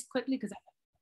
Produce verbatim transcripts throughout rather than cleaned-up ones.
this quickly because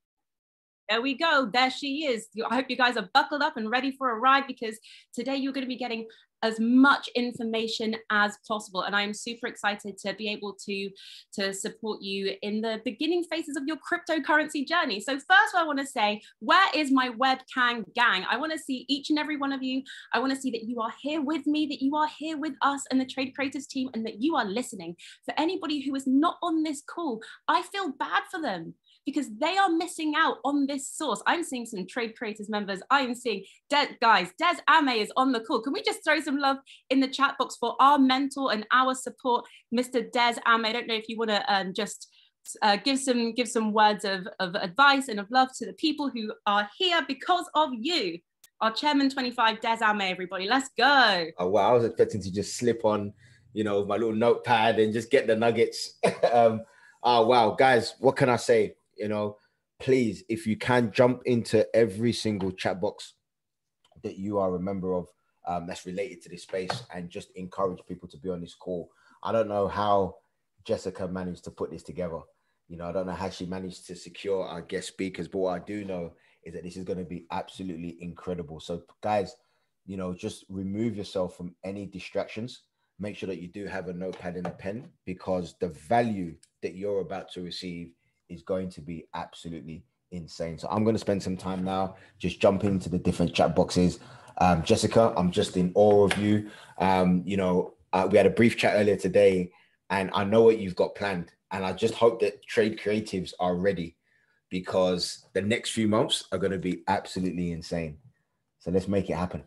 there we go. There she is. I hope you guys are buckled up and ready for a ride, because today you're going to be getting as much information as possible. And I'm super excited to be able to, to support you in the beginning phases of your cryptocurrency journey. So first, I want to say, where is my webcam gang? I want to see each and every one of you. I want to see that you are here with me, that you are here with us and the Trade Creators team, and that you are listening. For anybody who is not on this call, I feel bad for them, because they are missing out on this source. I'm seeing some Trade Creators members. I am seeing, Des, guys, Des Ame is on the call. Can we just throw some love in the chat box for our mentor and our support, Mister Des Ame? I don't know if you want to um, just uh, give some give some words of, of advice and of love to the people who are here because of you. Our Chairman twenty-five, Des Ame, everybody. Let's go. Oh, wow. I was expecting to just slip on, you know, my little notepad and just get the nuggets. um, oh, wow. Guys, what can I say? You know, please, if you can, jump into every single chat box that you are a member of um, that's related to this space, and just encourage people to be on this call. I don't know how Jessica managed to put this together. You know, I don't know how she managed to secure our guest speakers, but what I do know is that this is going to be absolutely incredible. So guys, you know, just remove yourself from any distractions. Make sure that you do have a notepad and a pen, because the value that you're about to receive is going to be absolutely insane. So I'm going to spend some time now just jumping into the different chat boxes. Um, Jessica, I'm just in awe of you. Um, you know, uh, we had a brief chat earlier today, and I know what you've got planned. And I just hope that Trade Creatives are ready, because the next few months are going to be absolutely insane. So let's make it happen.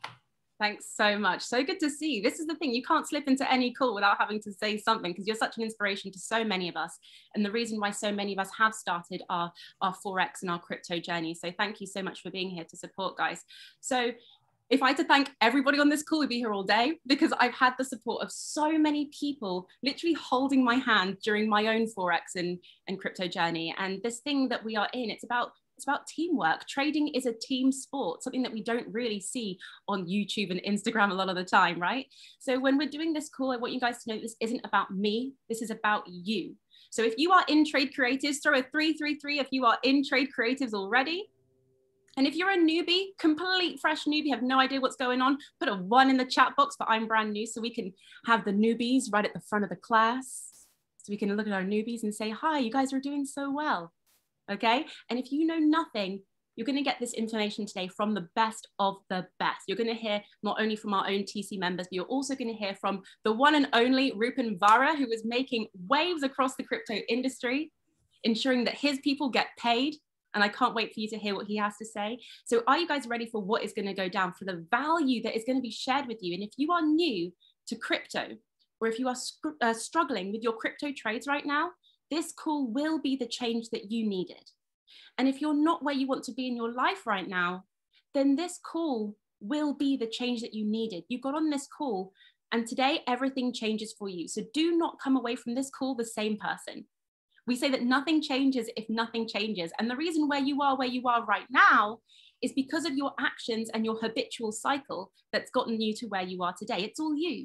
Thanks so much. So good to see you. This is the thing. You can't slip into any call without having to say something, because you're such an inspiration to so many of us. And the reason why so many of us have started our, our Forex and our crypto journey. So thank you so much for being here to support, guys. So if I had to thank everybody on this call, we'd be here all day, because I've had the support of so many people literally holding my hand during my own Forex and, and crypto journey. And this thing that we are in, it's about It's about teamwork. Trading is a team sport, something that we don't really see on YouTube and Instagram a lot of the time, right? So when we're doing this call, I want you guys to know this isn't about me. This is about you. So if you are in Trade Creatives, throw a three three three if you are in Trade Creatives already. And if you're a newbie, complete fresh newbie, have no idea what's going on, put a one in the chat box for I'm brand new, so we can have the newbies right at the front of the class. So we can look at our newbies and say, hi, you guys are doing so well. Okay, and if you know nothing, you're going to get this information today from the best of the best. You're going to hear not only from our own T C members, but you're also going to hear from the one and only Rupen Vara, who is making waves across the crypto industry, ensuring that his people get paid. And I can't wait for you to hear what he has to say. So are you guys ready for what is going to go down, for the value that is going to be shared with you? And if you are new to crypto, or if you are uh, struggling with your crypto trades right now, this call will be the change that you needed. And if you're not where you want to be in your life right now, then this call will be the change that you needed. You got on this call, and today everything changes for you. So do not come away from this call the same person. We say that nothing changes if nothing changes. And the reason where you are where you are right now is because of your actions and your habitual cycle that's gotten you to where you are today. It's all you.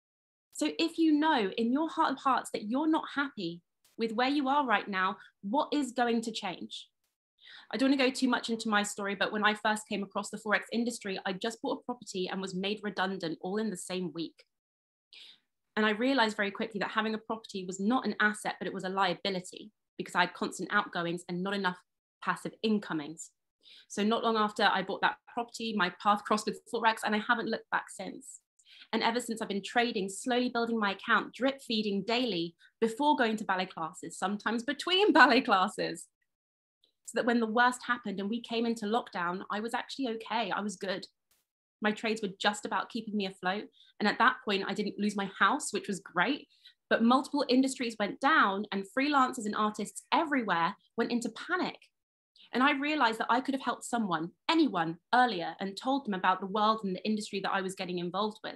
So if you know in your heart of hearts that you're not happy with where you are right now, what is going to change? I don't want to go too much into my story, but when I first came across the Forex industry, I just bought a property and was made redundant all in the same week. And I realized very quickly that having a property was not an asset, but it was a liability, because I had constant outgoings and not enough passive incomings. So not long after I bought that property, my path crossed with Forex, and I haven't looked back since. And ever since, I've been trading, slowly building my account, drip feeding daily before going to ballet classes, sometimes between ballet classes. So that when the worst happened and we came into lockdown, I was actually okay. I was good. My trades were just about keeping me afloat. And at that point, I didn't lose my house, which was great. But multiple industries went down, and freelancers and artists everywhere went into panic. And I realized that I could have helped someone, anyone, earlier, and told them about the world and the industry that I was getting involved with.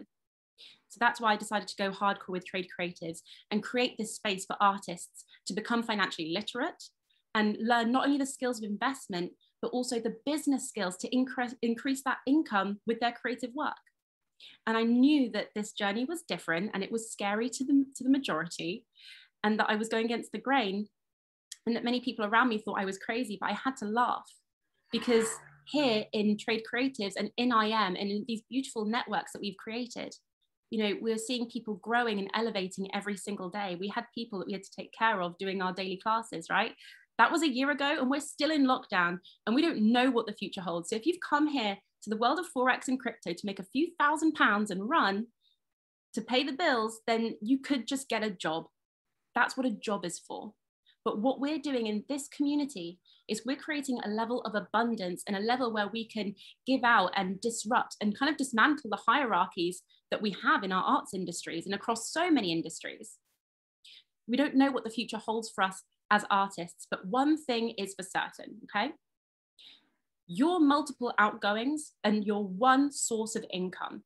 So that's why I decided to go hardcore with Trade Creatives and create this space for artists to become financially literate and learn not only the skills of investment, but also the business skills to increase, increase that income with their creative work. And I knew that this journey was different, and it was scary to the, to the majority, and that I was going against the grain. and that many people around me thought I was crazy, but I had to laugh, because here in Trade Creatives and in I M and in these beautiful networks that we've created, you know, we're seeing people growing and elevating every single day. We had people that we had to take care of doing our daily classes, right? That was a year ago, and we're still in lockdown, and we don't know what the future holds. So if you've come here to the world of Forex and crypto to make a few thousand pounds and run to pay the bills, then you could just get a job. That's what a job is for. But what we're doing in this community is we're creating a level of abundance and a level where we can give out and disrupt and kind of dismantle the hierarchies that we have in our arts industries and across so many industries. We don't know what the future holds for us as artists, but one thing is for certain, okay? Your multiple outgoings and your one source of income.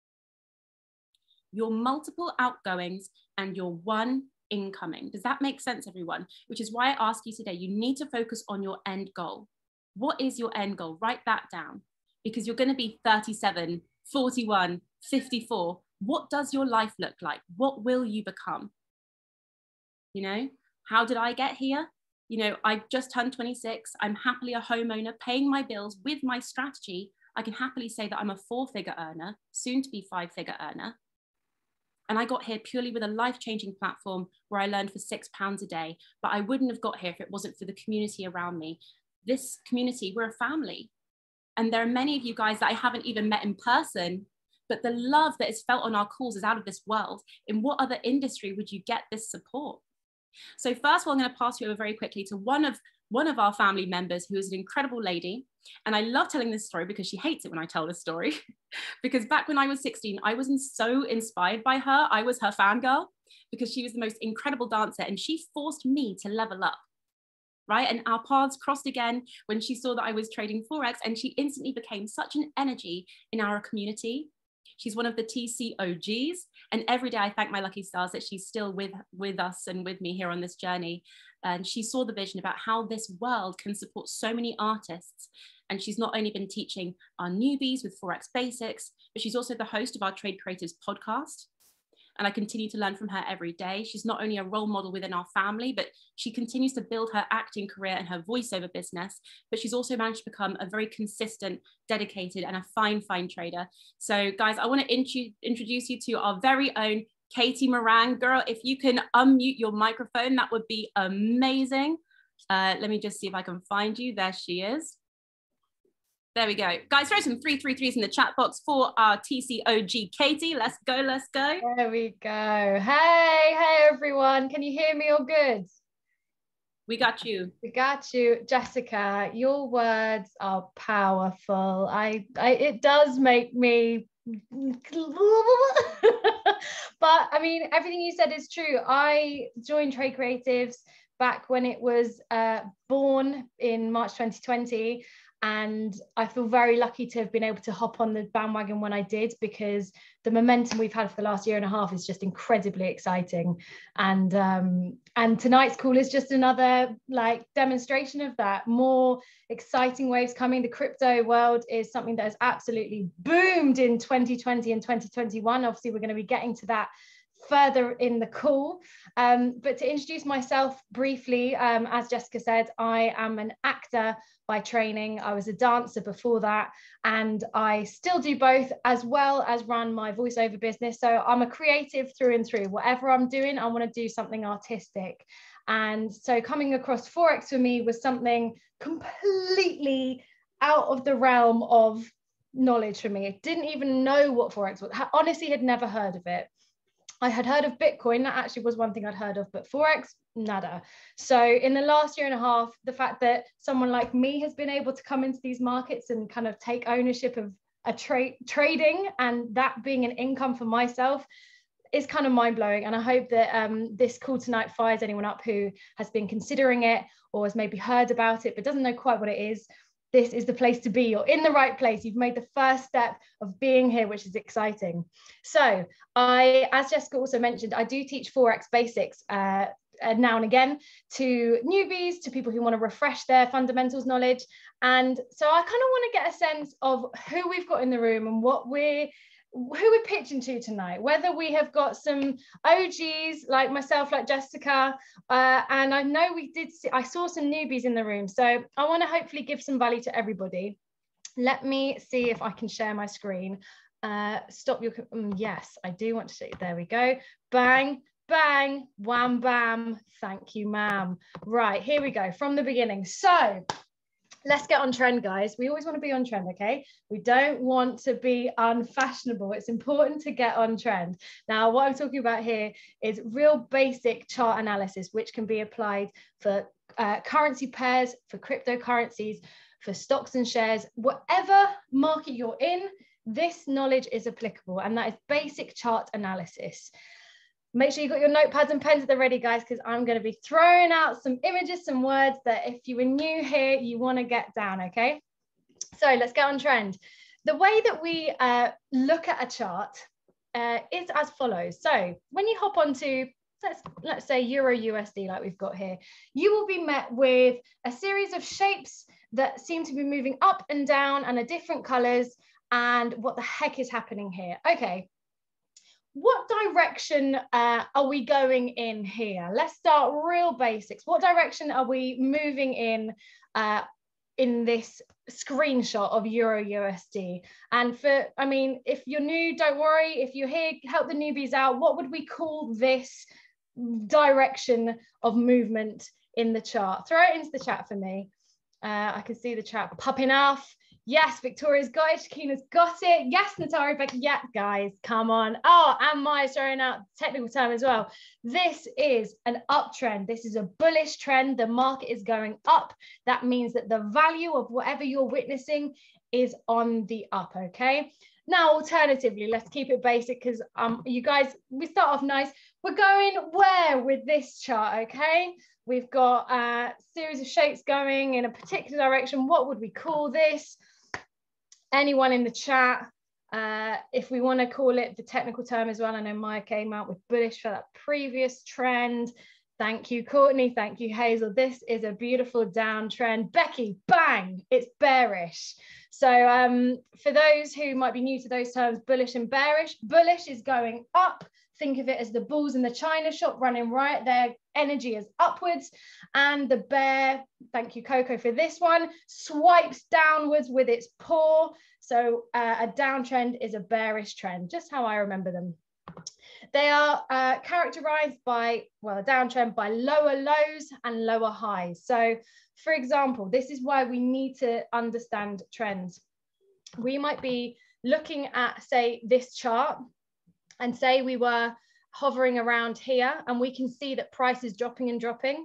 Your multiple outgoings and your one incoming. Does that make sense, everyone? Which is why I ask you today, you need to focus on your end goal. What is your end goal? Write that down, because you're going to be thirty-seven, forty-one, fifty-four. What does your life look like? What will you become? You know, how did I get here? You know, I just turned twenty-six. I'm happily a homeowner, paying my bills with my strategy. I can happily say that I'm a four-figure earner, soon to be five-figure earner. And I got here purely with a life-changing platform where I learned for six pounds a day. But I wouldn't have got here if it wasn't for the community around me. This community, we're a family. And there are many of you guys that I haven't even met in person, but the love that is felt on our calls is out of this world. In what other industry would you get this support? So first of all, I'm going to pass you over very quickly to one of, one of our family members, who is an incredible lady. And I love telling this story because she hates it when I tell this story. Because back when I was sixteen, I was so inspired by her. I was her fangirl because she was the most incredible dancer, and she forced me to level up, right? And our paths crossed again when she saw that I was trading Forex, and she instantly became such an energy in our community. She's one of the T C O Gs, and every day I thank my lucky stars that she's still with, with us and with me here on this journey. And she saw the vision about how this world can support so many artists. And she's not only been teaching our newbies with Forex basics, but she's also the host of our Trade Creatives podcast. And I continue to learn from her every day. She's not only a role model within our family, but she continues to build her acting career and her voiceover business. But she's also managed to become a very consistent, dedicated, and a fine, fine trader. So guys, I want to int- introduce you to our very own Katie Moran. Girl, if you can unmute your microphone, that would be amazing. Uh, let me just see if I can find you. There she is. There we go. Guys, throw some three three threes in the chat box for our T C O G Katie. Let's go, let's go. There we go. Hey, hey everyone. Can you hear me all good? We got you. We got you. Jessica, your words are powerful. I, I it does make me but I mean, everything you said is true. I joined Trade Creatives back when it was uh, born in March twenty twenty. And I feel very lucky to have been able to hop on the bandwagon when I did, because the momentum we've had for the last year and a half is just incredibly exciting. And um, and tonight's call is just another like demonstration of that. More exciting waves coming. The crypto world is something that has absolutely boomed in twenty twenty and twenty twenty-one. Obviously, we're going to be getting to that further in the call. Um, but to introduce myself briefly, um, as Jessica said, I am an actor by training. I was a dancer before that, and I still do both, as well as run my voiceover business. So I'm a creative through and through. Whatever I'm doing, I want to do something artistic. And so coming across Forex for me was something completely out of the realm of knowledge for me. I didn't even know what Forex was. I honestly had never heard of it. I had heard of Bitcoin. That actually was one thing I'd heard of, but Forex, nada. So in the last year and a half, the fact that someone like me has been able to come into these markets and kind of take ownership of a trade trading, and that being an income for myself, is kind of mind-blowing. And I hope that um, this call tonight fires anyone up who has been considering it or has maybe heard about it but doesn't know quite what it is. This is the place to be. You're in the right place. You've made the first step of being here, which is exciting. So I, as Jessica also mentioned, I do teach Forex basics uh, now and again to newbies, to people who want to refresh their fundamentals knowledge. And so I kind of want to get a sense of who we've got in the room and what we're who we're pitching to tonight, whether we have got some O Gs like myself, like Jessica, uh, and I know we did see, I saw some newbies in the room, so I want to hopefully give some value to everybody. Let me see if I can share my screen. Uh, stop your, um, yes, I do want to see, there we go, bang, bang, wham, bam, thank you, ma'am. Right, here we go, from the beginning. So, let's get on trend, guys. We always want to be on trend, okay? We don't want to be unfashionable. It's important to get on trend. Now, what I'm talking about here is real basic chart analysis, which can be applied for uh, currency pairs, for cryptocurrencies, for stocks and shares, whatever market you're in, this knowledge is applicable, and that is basic chart analysis. Make sure you've got your notepads and pens at the ready, guys, because I'm going to be throwing out some images, some words that if you were new here, you want to get down, okay? So let's get on trend. The way that we uh, look at a chart uh, is as follows. So when you hop onto, let's, let's say Euro U S D like we've got here, you will be met with a series of shapes that seem to be moving up and down and are different colors. And what the heck is happening here? Okay. What direction uh, are we going in here? Let's start real basics. What direction are we moving in uh, in this screenshot of Euro U S D? And for, I mean, if you're new, don't worry. If you're here, help the newbies out. What would we call this direction of movement in the chart? Throw it into the chat for me. Uh, I can see the chat popping off. Yes, Victoria's got it. Shakina's got it. Yes, Natari, Becky. Yeah, guys, come on. Oh, and Maya's throwing out technical term as well. This is an uptrend. This is a bullish trend. The market is going up. That means that the value of whatever you're witnessing is on the up, okay? Now, alternatively, let's keep it basic because um, you guys, we start off nice. We're going where with this chart, okay? We've got a series of shapes going in a particular direction. What would we call this? Anyone in the chat, uh, if we want to call it the technical term as well. I know Maya came out with bullish for that previous trend. Thank you, Courtney. Thank you, Hazel. This is a beautiful downtrend. Becky, bang, it's bearish. So um, for those who might be new to those terms, bullish and bearish, bullish is going up. Think of it as the bulls in the china shop running right. Their energy is upwards, and the bear, thank you, Coco, for this one, swipes downwards with its paw. So uh, a downtrend is a bearish trend, just how I remember them. They are uh, characterized by, well, a downtrend by lower lows and lower highs. So, for example, this is why we need to understand trends. We might be looking at, say, this chart, and say we were hovering around here and we can see that price is dropping and dropping.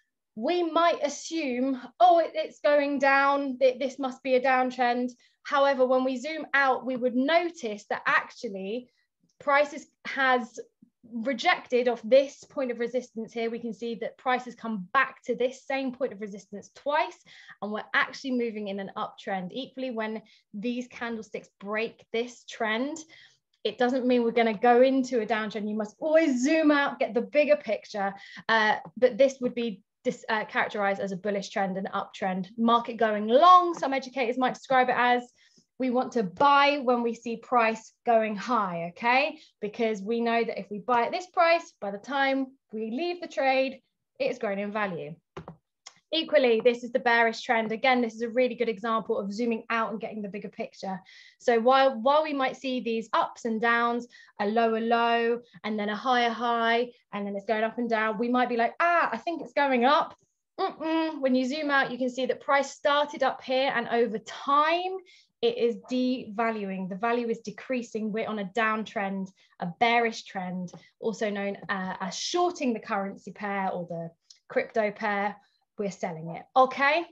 We might assume, oh, it, it's going down, this must be a downtrend. However, when we zoom out, we would notice that actually prices has rejected off this point of resistance here. We can see that price has come back to this same point of resistance twice, and we're actually moving in an uptrend. Equally, when these candlesticks break this trend, it doesn't mean we're going to go into a downtrend. You must always zoom out, get the bigger picture. Uh, but this would be dis, uh, characterized as a bullish trend, an uptrend. Market going long, some educators might describe it as. We want to buy when we see price going high, okay? Because we know that if we buy at this price, by the time we leave the trade, it's grown in value. Equally, this is the bearish trend. Again, this is a really good example of zooming out and getting the bigger picture. So while, while we might see these ups and downs, a lower low, and then a higher high, and then it's going up and down, we might be like, ah, I think it's going up. Mm-mm. When you zoom out, you can see that price started up here, and over time, it is devaluing. The value is decreasing. We're on a downtrend, a bearish trend, also known uh, as shorting the currency pair or the crypto pair. We're selling it, okay?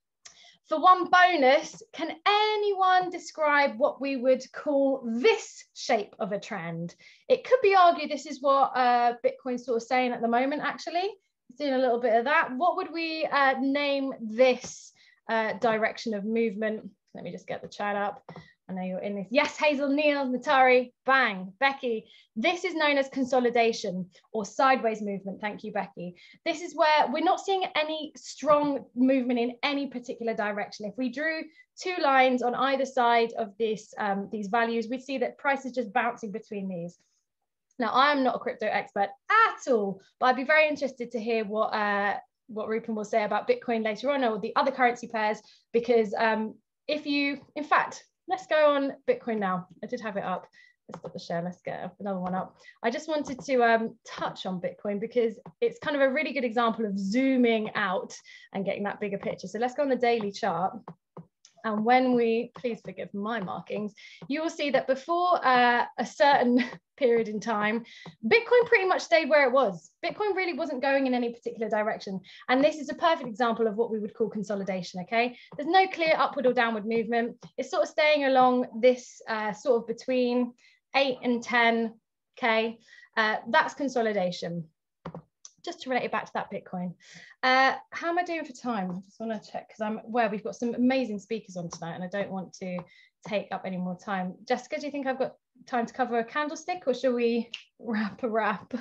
For one bonus, can anyone describe what we would call this shape of a trend? It could be argued this is what uh, Bitcoin's sort of saying at the moment, actually. Doing a little bit of that. What would we uh, name this uh, direction of movement? Let me just get the chat up. I know you're in this. Yes, Hazel, Neil, Natari, bang, Becky. This is known as consolidation or sideways movement. Thank you, Becky. This is where we're not seeing any strong movement in any particular direction. If we drew two lines on either side of this, um, these values, we'd see that price is just bouncing between these. Now, I'm not a crypto expert at all, but I'd be very interested to hear what uh, what Rupen will say about Bitcoin later on, or the other currency pairs, because um, if you, in fact, let's go on Bitcoin now. I did have it up. Let's stop the share. Let's get another one up. I just wanted to um, touch on Bitcoin because it's kind of a really good example of zooming out and getting that bigger picture. So let's go on the daily chart. And when we, please forgive my markings, you will see that before uh, a certain period in time, Bitcoin pretty much stayed where it was. Bitcoin really wasn't going in any particular direction. And this is a perfect example of what we would call consolidation, okay? There's no clear upward or downward movement. It's sort of staying along this uh, sort of between eight and ten, okay? Uh, that's consolidation. Just to relate it back to that Bitcoin. Uh, how am I doing for time? I just want to check because I'm aware we've got some amazing speakers on tonight and I don't want to take up any more time. Jessica, do you think I've got time to cover a candlestick or shall we wrap a wrap?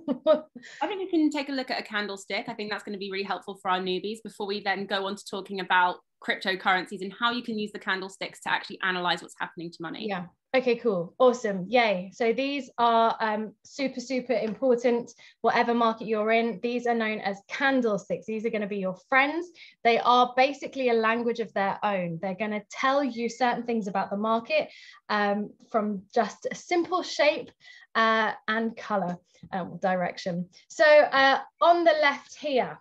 I think we can take a look at a candlestick. I think that's going to be really helpful for our newbies before we then go on to talking about cryptocurrencies and how you can use the candlesticks to actually analyze what's happening to money. Yeah. Okay, cool. Awesome. Yay. So these are um, super, super important, whatever market you're in. These are known as candlesticks. These are going to be your friends. They are basically a language of their own. They're going to tell you certain things about the market um, from just a simple shape uh, and color um, direction. So uh, on the left here,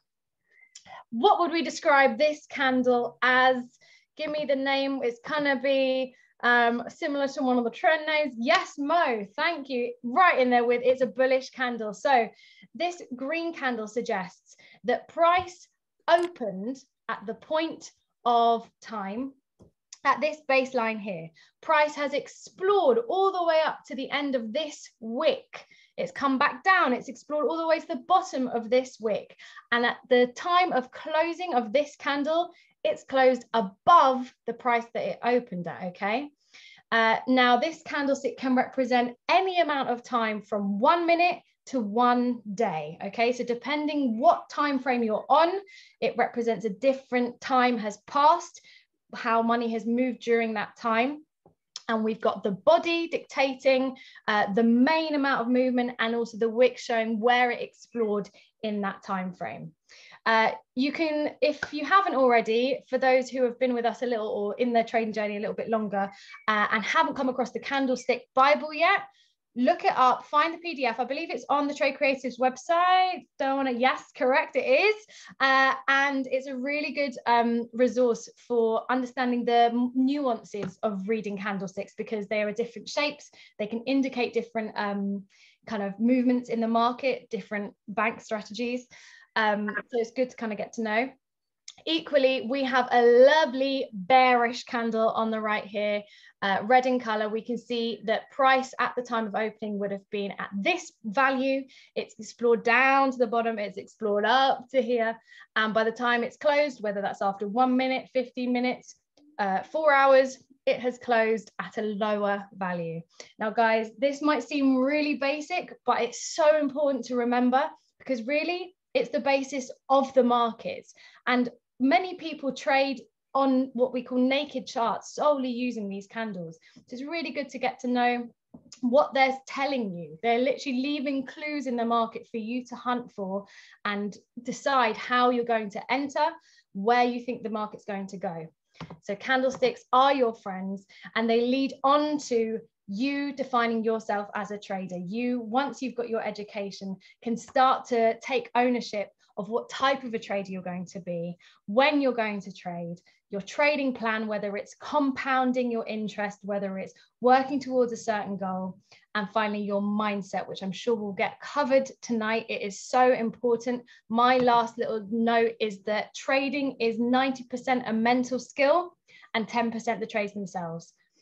what would we describe this candle as? Give me the name. It's gonna be um, similar to one of the trend names. Yes, Mo, thank you. Right in there with it's a bullish candle. So this green candle suggests that price opened at the point of time at this baseline here. Price has explored all the way up to the end of this wick. It's come back down. It's explored all the way to the bottom of this wick. And at the time of closing of this candle, it's closed above the price that it opened at, okay? Uh, now, this candlestick can represent any amount of time from one minute to one day, okay? So depending what time frame you're on, it represents a different time has passed, how money has moved during that time. And we've got the body dictating uh, the main amount of movement and also the wick showing where it explored in that time frame. Uh, you can, if you haven't already, for those who have been with us a little or in their trading journey a little bit longer uh, and haven't come across the Candlestick Bible yet, look it up, find the P D F. I believe it's on the Trade Creatives website. Don't want to, yes, correct, it is. Uh, and it's a really good um, resource for understanding the nuances of reading candlesticks because they are different shapes. They can indicate different um, kind of movements in the market, different bank strategies. Um, so it's good to kind of get to know. Equally, we have a lovely bearish candle on the right here, uh, red in color. We can see that price at the time of opening would have been at this value. It's explored down to the bottom, it's explored up to here. And by the time it's closed, whether that's after one minute, fifteen minutes, uh, four hours, it has closed at a lower value. Now, guys, this might seem really basic, but it's so important to remember because really it's the basis of the markets. And many people trade on what we call naked charts, solely using these candles. So it's really good to get to know what they're telling you. They're literally leaving clues in the market for you to hunt for and decide how you're going to enter, where you think the market's going to go. So candlesticks are your friends and they lead on to you defining yourself as a trader. You, once you've got your education, can start to take ownership of what type of a trader you're going to be, when you're going to trade, your trading plan, whether it's compounding your interest, whether it's working towards a certain goal, and finally your mindset, which I'm sure we'll get covered tonight. It is so important. My last little note is that trading is ninety percent a mental skill and ten percent the trades themselves.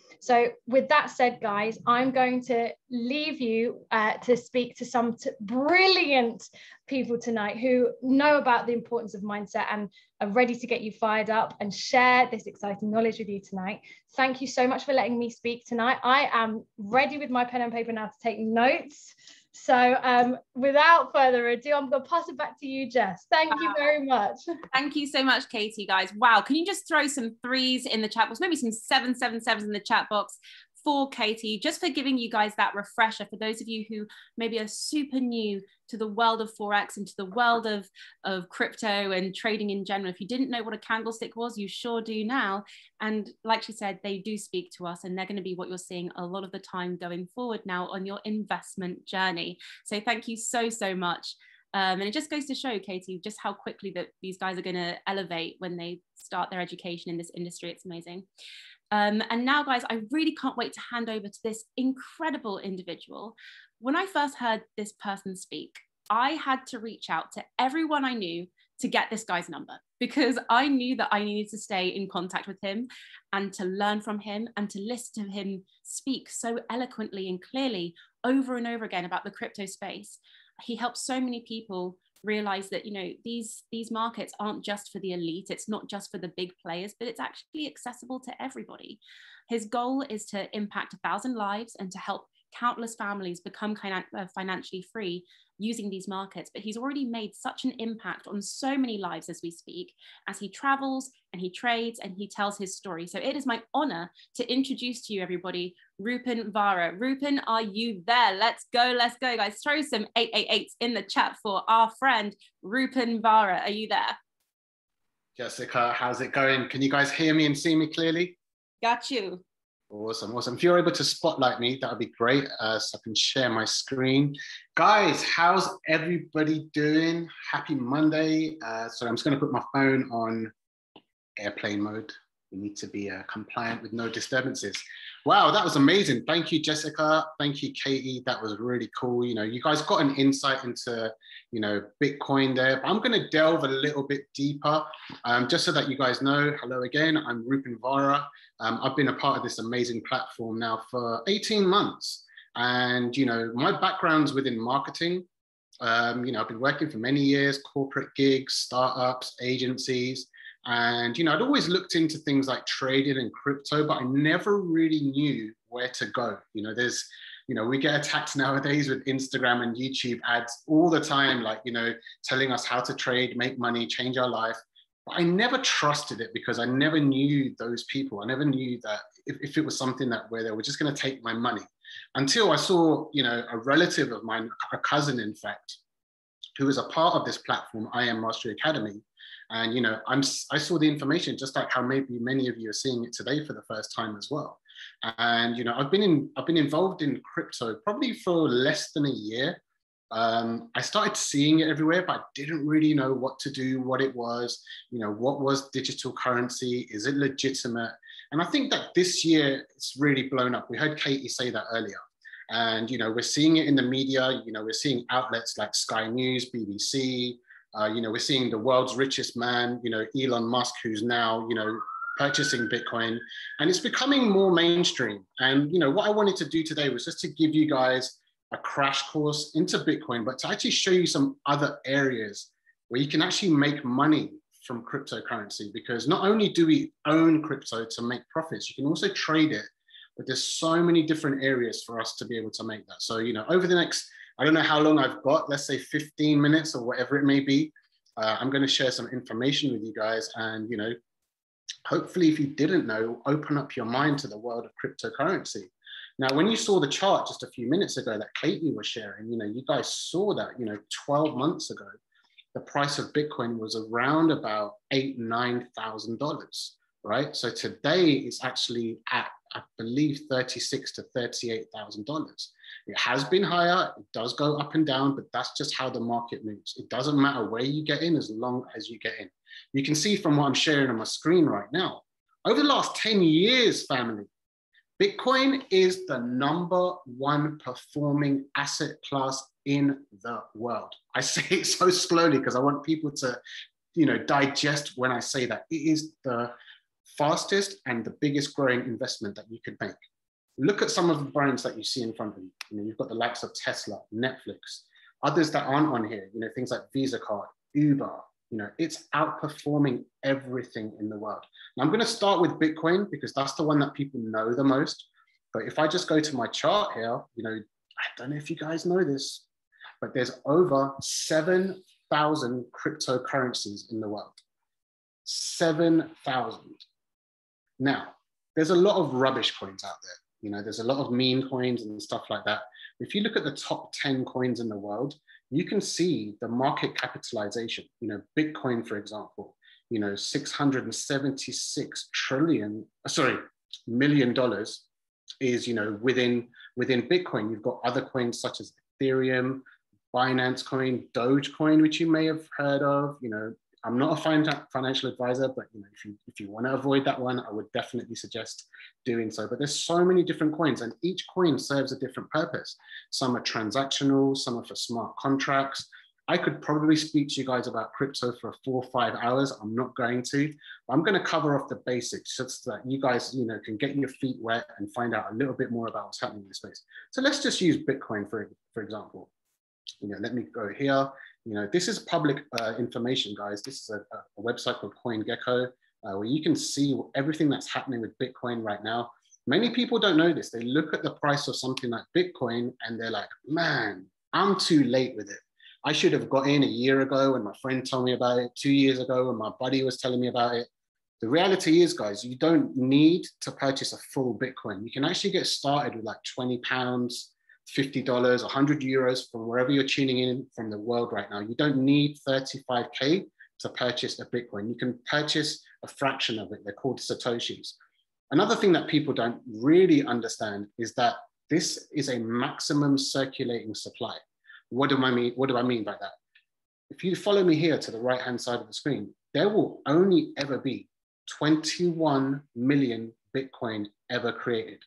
So with that said, guys, I'm going to leave you uh, to speak to some t- brilliant people tonight who know about the importance of mindset and are ready to get you fired up and share this exciting knowledge with you tonight. Thank you so much for letting me speak tonight. I am ready with my pen and paper now to take notes. So um, without further ado, I'm going to pass it back to you, Jess. Thank wow. you very much. Thank you so much, Katie, guys. Wow. Can you just throw some threes in the chat box, maybe some seven, seven, sevens in the chat box for Katie, just for giving you guys that refresher for those of you who maybe are super new to the world of Forex and to the world of, of crypto and trading in general. If you didn't know what a candlestick was, you sure do now. And like she said, they do speak to us, and they're going to be what you're seeing a lot of the time going forward now on your investment journey. So thank you so, so much. Um, and it just goes to show, Katie, just how quickly that these guys are going to elevate when they start their education in this industry. It's amazing. Um, and now, guys, I really can't wait to hand over to this incredible individual. When I first heard this person speak, I had to reach out to everyone I knew to get this guy's number, because I knew that I needed to stay in contact with him and to learn from him and to listen to him speak so eloquently and clearly over and over again about the crypto space. He helps so many people realize that, you know, these these markets aren't just for the elite. It's not just for the big players, but it's actually accessible to everybody. His goal is to impact a thousand lives and to help countless families become financially free using these markets. But he's already made such an impact on so many lives as we speak, as he travels and he trades and he tells his story. So it is my honor to introduce to you, everybody, Rupen Vara. Rupen, are you there? Let's go, let's go, guys. Throw some eight eight eights in the chat for our friend, Rupen Vara. Are you there? Jessica, how's it going? Can you guys hear me and see me clearly? Got you. Awesome, awesome. If you're able to spotlight me, that would be great, uh, so I can share my screen. Guys, how's everybody doing? Happy Monday. Uh, so I'm just going to put my phone on airplane mode. We need to be uh, compliant with no disturbances. Wow, that was amazing. Thank you, Jessica. Thank you, Katie. That was really cool. You know, you guys got an insight into, you know, Bitcoin there. But I'm going to delve a little bit deeper, um, just so that you guys know. Hello again. I'm Rupen Vara. Um, I've been a part of this amazing platform now for eighteen months. And, you know, my background's within marketing. Um, you know, I've been working for many years, corporate gigs, startups, agencies. And, you know, I'd always looked into things like trading and crypto, but I never really knew where to go. You know, there's, you know, we get attacked nowadays with Instagram and YouTube ads all the time, like, you know, telling us how to trade, make money, change our life. But I never trusted it because I never knew those people. I never knew that if, if it was something that where they were just going to take my money, until I saw, you know, a relative of mine, a cousin, in fact, who was a part of this platform, I Am Mastery Academy. And, you know, I'm, I saw the information just like how maybe many of you are seeing it today for the first time as well. And, you know, I've been in, I've been involved in crypto probably for less than a year. Um, I started seeing it everywhere, but I didn't really know what to do, what it was, you know, what was digital currency? Is it legitimate? And I think that this year it's really blown up. We heard Katie say that earlier. And, you know, we're seeing it in the media, you know, we're seeing outlets like Sky News, B B C, Uh, you know, we're seeing the world's richest man, you know, Elon Musk, who's now, you know, purchasing Bitcoin, and it's becoming more mainstream. And, you know, what I wanted to do today was just to give you guys a crash course into Bitcoin, but to actually show you some other areas where you can actually make money from cryptocurrency, because not only do we own crypto to make profits, you can also trade it, but there's so many different areas for us to be able to make that. So, you know, over the next, I don't know how long I've got, let's say fifteen minutes or whatever it may be. Uh, I'm going to share some information with you guys. And, you know, hopefully if you didn't know, open up your mind to the world of cryptocurrency. Now, when you saw the chart just a few minutes ago that Katie was sharing, you know, you guys saw that, you know, twelve months ago, the price of Bitcoin was around about eight, nine thousand dollars, right? So today it's actually at, I believe, thirty-six to thirty-eight thousand dollars. It has been higher, it does go up and down, but that's just how the market moves. It doesn't matter where you get in as long as you get in. You can see from what I'm sharing on my screen right now, over the last ten years, family, Bitcoin is the number one performing asset class in the world. I say it so slowly because I want people to, you know, digest when I say that. It is the fastest and the biggest growing investment that you could make. Look at some of the brands that you see in front of you. You know, you've got the likes of Tesla, Netflix, others that aren't on here, you know, things like Visa card, Uber, you know, it's outperforming everything in the world. Now I'm going to start with Bitcoin because that's the one that people know the most. But if I just go to my chart here, you know, I don't know if you guys know this, but there's over seven thousand cryptocurrencies in the world. seven thousand. Now, there's a lot of rubbish coins out there. You know, there's a lot of meme coins and stuff like that. If you look at the top ten coins in the world, you can see the market capitalization. You know, Bitcoin, for example, you know, six hundred seventy-six trillion, sorry, million dollars is, you know, within, within Bitcoin. You've got other coins such as Ethereum, Binance Coin, Dogecoin, which you may have heard of. You know, I'm not a financial advisor, but you know, if you if you want to avoid that one, I would definitely suggest doing so. But there's so many different coins, and each coin serves a different purpose. Some are transactional, some are for smart contracts. I could probably speak to you guys about crypto for four or five hours. I'm not going to. I'm going to cover off the basics just so that you guys, you know, can get your feet wet and find out a little bit more about what's happening in the space. So let's just use Bitcoin for for example. You know, let me go here. You know, this is public uh, information, guys. This is a, a website called CoinGecko, uh, where you can see everything that's happening with Bitcoin right now. Many people don't know this. They look at the price of something like Bitcoin and they're like, man, I'm too late with it. I should have got in a year ago when my friend told me about it, two years ago when my buddy was telling me about it. The reality is, guys, you don't need to purchase a full Bitcoin. You can actually get started with like twenty pounds, fifty dollars, one hundred euros from wherever you're tuning in from the world right now. You don't need thirty-five K to purchase a Bitcoin. You can purchase a fraction of it. They're called Satoshis. Another thing that people don't really understand is that this is a maximum circulating supply. What do I mean? What do I mean by that? If you follow me here to the right-hand side of the screen, there will only ever be twenty-one million Bitcoin ever created.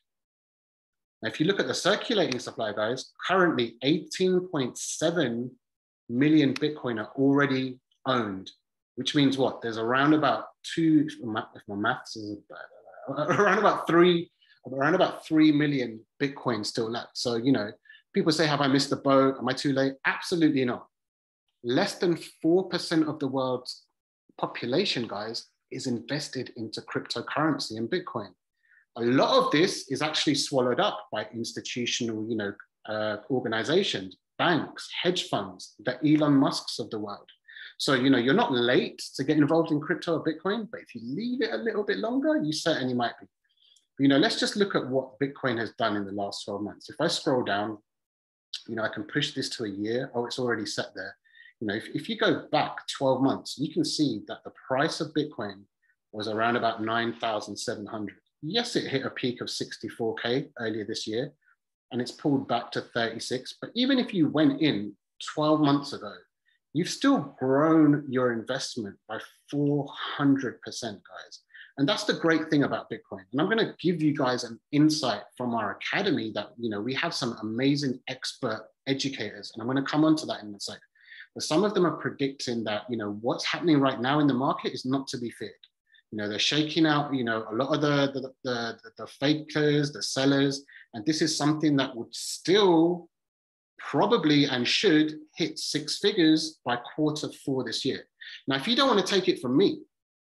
Now, if you look at the circulating supply, guys, currently eighteen point seven million Bitcoin are already owned, which means what? There's around about two, if my maths is around about three, around about three million Bitcoin still left. So, you know, people say, have I missed the boat? Am I too late? Absolutely not. Less than four percent of the world's population, guys, is invested into cryptocurrency and Bitcoin. A lot of this is actually swallowed up by institutional, you know, uh, organizations, banks, hedge funds, the Elon Musks of the world. So, you know, you're not late to get involved in crypto or Bitcoin, but if you leave it a little bit longer, you certainly might be. You know, let's just look at what Bitcoin has done in the last twelve months. If I scroll down, you know, I can push this to a year. Oh, it's already set there. You know, if, if you go back twelve months, you can see that the price of Bitcoin was around about nine thousand seven hundred. Yes, it hit a peak of sixty-four K earlier this year, and it's pulled back to thirty-six. But even if you went in twelve months ago, you've still grown your investment by four hundred percent, guys. And that's the great thing about Bitcoin. And I'm going to give you guys an insight from our academy that, you know, we have some amazing expert educators, and I'm going to come on to that in a sec. But some of them are predicting that, you know, what's happening right now in the market is not to be feared. You know, they're shaking out, you know, a lot of the, the, the, the fakers, the sellers, and this is something that would still probably and should hit six figures by quarter four this year. Now, if you don't want to take it from me,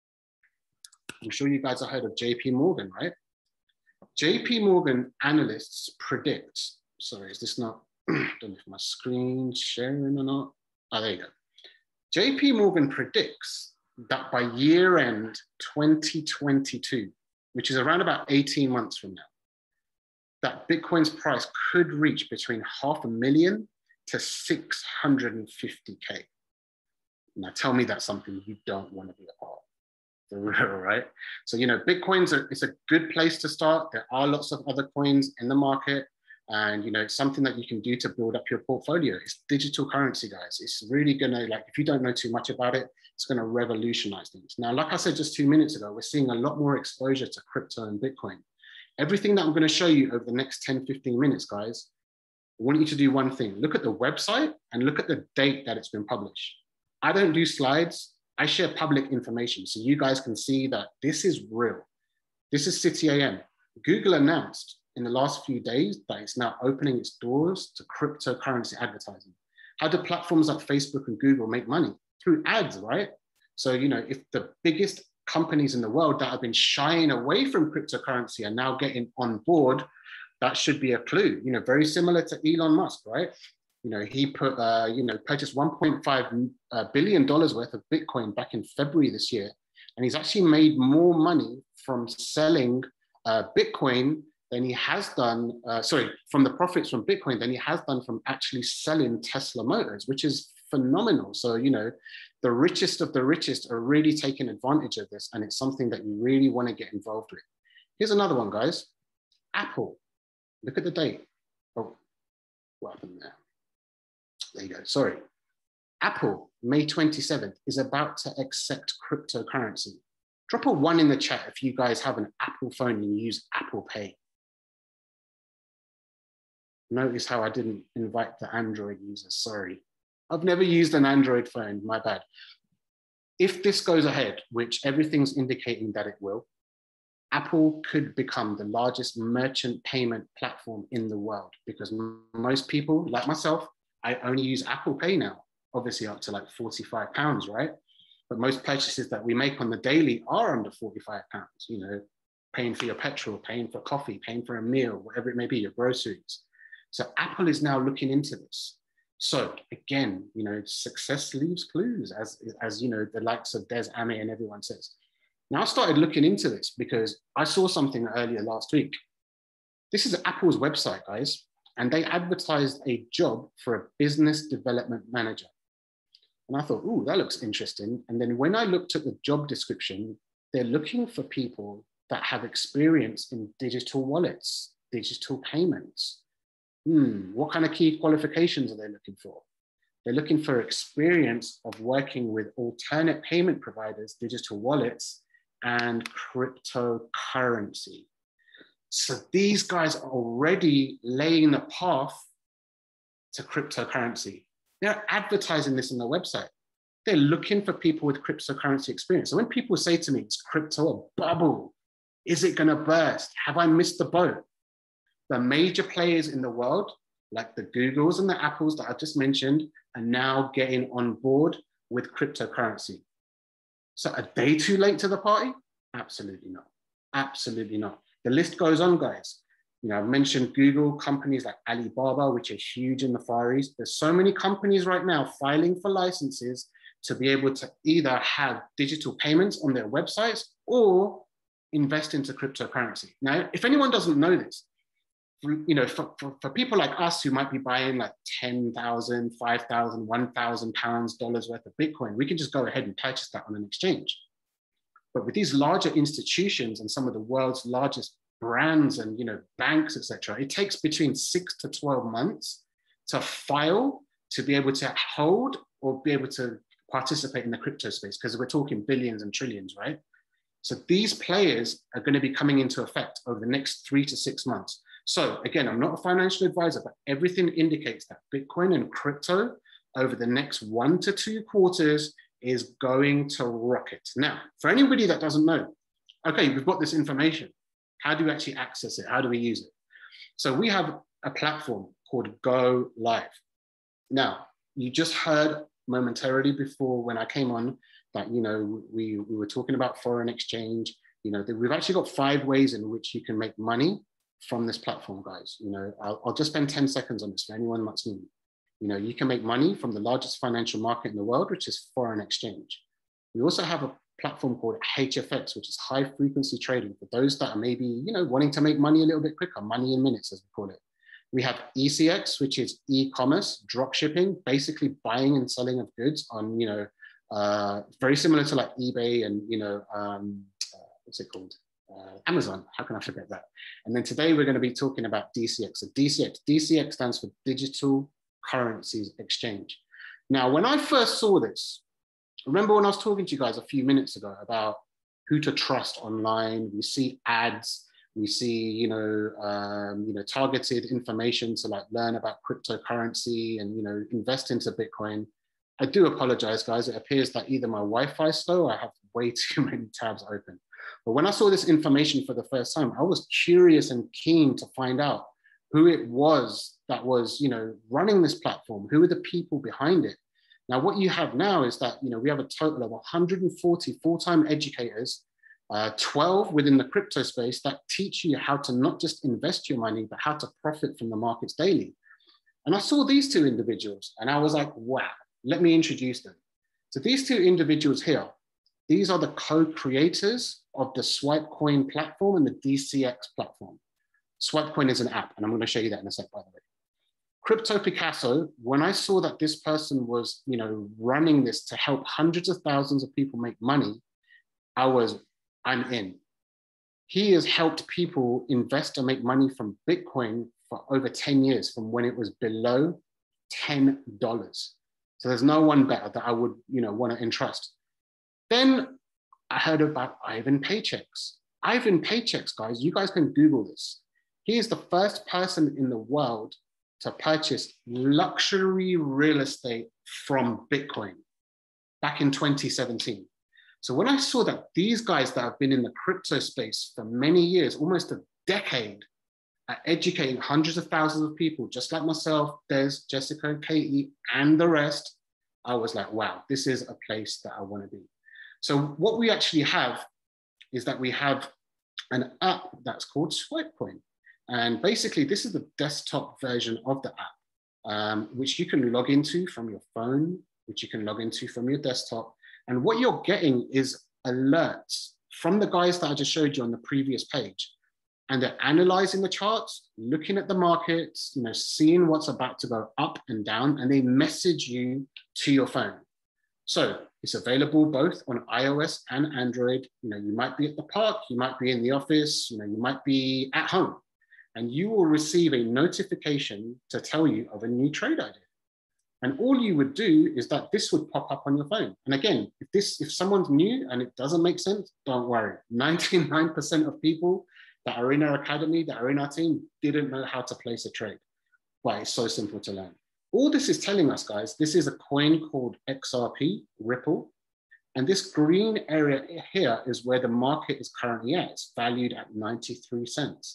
I'm sure you guys have heard of J P Morgan, right? J P Morgan analysts predict, sorry, is this not, I don't know if my screen's sharing or not. Oh, there you go. J P Morgan predicts that by year end twenty twenty-two, which is around about eighteen months from now, that Bitcoin's price could reach between half a million to six hundred fifty K. Now tell me that's something you don't want to be a part of. For real, right? So, you know, Bitcoin's a, it's a good place to start. There are lots of other coins in the market. And, you know, it's something that you can do to build up your portfolio. It's digital currency, guys. It's really going to, like, if you don't know too much about it, it's going to revolutionize things. Now, like I said just two minutes ago, we're seeing a lot more exposure to crypto and Bitcoin. Everything that I'm going to show you over the next ten, fifteen minutes, guys, I want you to do one thing. Look at the website and look at the date that it's been published. I don't do slides. I share public information so you guys can see that this is real. This is City A M. Google announced in the last few days that it's now opening its doors to cryptocurrency advertising. How do platforms like Facebook and Google make money? Through ads, right? So, you know, if the biggest companies in the world that have been shying away from cryptocurrency are now getting on board, that should be a clue. You know, very similar to Elon Musk, right? You know, he put, uh, you know, purchased one point five billion dollars worth of Bitcoin back in February this year. And he's actually made more money from selling uh, Bitcoin than he has done, uh, sorry, from the profits from Bitcoin than he has done from actually selling Tesla Motors, which is phenomenal. So, you know, the richest of the richest are really taking advantage of this. And it's something that you really want to get involved with. Here's another one, guys. Apple. Look at the date. Oh, what happened there? There you go. Sorry. Apple, May twenty-seventh, is about to accept cryptocurrency. Drop a one in the chat if you guys have an Apple phone and you use Apple Pay. Notice how I didn't invite the Android users, sorry. I've never used an Android phone, my bad. If this goes ahead, which everything's indicating that it will, Apple could become the largest merchant payment platform in the world because most people, like myself, I only use Apple Pay now, obviously up to like forty-five pounds, right? But most purchases that we make on the daily are under forty-five pounds, you know, paying for your petrol, paying for coffee, paying for a meal, whatever it may be, your groceries. So Apple is now looking into this. So again, you know, success leaves clues, as, as you know, the likes of Des Ame and everyone says. Now I started looking into this because I saw something earlier last week. This is Apple's website, guys, and they advertised a job for a business development manager. And I thought, ooh, that looks interesting. And then when I looked at the job description, they're looking for people that have experience in digital wallets, digital payments. Hmm, what kind of key qualifications are they looking for? They're looking for experience of working with alternate payment providers, digital wallets, and cryptocurrency. So these guys are already laying the path to cryptocurrency. They're advertising this on their website. They're looking for people with cryptocurrency experience. So when people say to me, it's crypto a bubble? Is it gonna burst? Have I missed the boat? The major players in the world, like the Googles and the Apples that I've just mentioned, are now getting on board with cryptocurrency. So are they too late to the party? Absolutely not. Absolutely not. The list goes on, guys. You know, I've mentioned Google, companies like Alibaba, which are huge in the Far East. There's so many companies right now filing for licenses to be able to either have digital payments on their websites or invest into cryptocurrency. Now, if anyone doesn't know this, you know, for, for, for people like us who might be buying like ten thousand, five thousand, one thousand pounds, dollars worth of Bitcoin, we can just go ahead and purchase that on an exchange. But with these larger institutions and some of the world's largest brands and, you know, banks, et cetera, it takes between six to twelve months to file to be able to hold or be able to participate in the crypto space, because we're talking billions and trillions, right? So these players are going to be coming into effect over the next three to six months. So again, I'm not a financial advisor, but everything indicates that Bitcoin and crypto over the next one to two quarters is going to rocket. Now, for anybody that doesn't know, okay, we've got this information. How do we actually access it? How do we use it? So we have a platform called Go Live. Now, you just heard momentarily before when I came on that, you know, we, we were talking about foreign exchange. You know, we've actually got five ways in which you can make money from this platform, guys. You know, I'll, I'll just spend ten seconds on this for anyone that's new. You know, you can make money from the largest financial market in the world, which is foreign exchange. We also have a platform called H F X, which is high frequency trading for those that are maybe, you know, wanting to make money a little bit quicker, money in minutes, as we call it. We have E C X, which is e-commerce, drop shipping, basically buying and selling of goods on, you know, uh, very similar to like eBay and, you know, um, uh, what's it called? Uh, Amazon, how can I forget that? And then today we're going to be talking about D C X. So D C X, D C X stands for Digital Currencies Exchange. Now, when I first saw this, remember when I was talking to you guys a few minutes ago about who to trust online? We see ads, we see, you know, um, you know, targeted information to like learn about cryptocurrency and, you know, invest into Bitcoin. I do apologize, guys. It appears that either my Wi-Fi is slow or I have way too many tabs open. But when I saw this information for the first time, I was curious and keen to find out who it was that was, you know, running this platform. Who are the people behind it? Now, what you have now is that, you know, we have a total of one hundred forty full-time educators, uh, twelve within the crypto space that teach you how to not just invest your money, but how to profit from the markets daily. And I saw these two individuals and I was like, wow, let me introduce them. So these two individuals here, these are the co-creators of the Swipecoin platform and the D C X platform. Swipecoin is an app, and I'm going to show you that in a sec, by the way. Crypto Picasso, when I saw that this person was, you know, running this to help hundreds of thousands of people make money, I was, I'm in. He has helped people invest and make money from Bitcoin for over ten years, from when it was below ten dollars. So there's no one better that I would, you know, want to entrust. Then I heard about Ivan Paychecks. Ivan Paychecks, guys, you guys can Google this. He is the first person in the world to purchase luxury real estate from Bitcoin back in twenty seventeen. So when I saw that these guys that have been in the crypto space for many years, almost a decade, are educating hundreds of thousands of people, just like myself, Des, Jessica, Katie, and the rest, I was like, wow, this is a place that I want to be. So what we actually have is that we have an app that's called Swipecoin. And basically, this is the desktop version of the app, um, which you can log into from your phone, which you can log into from your desktop. And what you're getting is alerts from the guys that I just showed you on the previous page. And they're analyzing the charts, looking at the markets, you know, seeing what's about to go up and down, and they message you to your phone. So it's available both on iOS and Android. You know, you might be at the park, you might be in the office, you know, you might be at home, and you will receive a notification to tell you of a new trade idea. And all you would do is that this would pop up on your phone. And again, if this, if someone's new and it doesn't make sense, don't worry. ninety-nine percent of people that are in our academy, that are in our team, didn't know how to place a trade. But it's so simple to learn. All this is telling us, guys, this is a coin called X R P, Ripple. And this green area here is where the market is currently at. It's valued at ninety-three cents.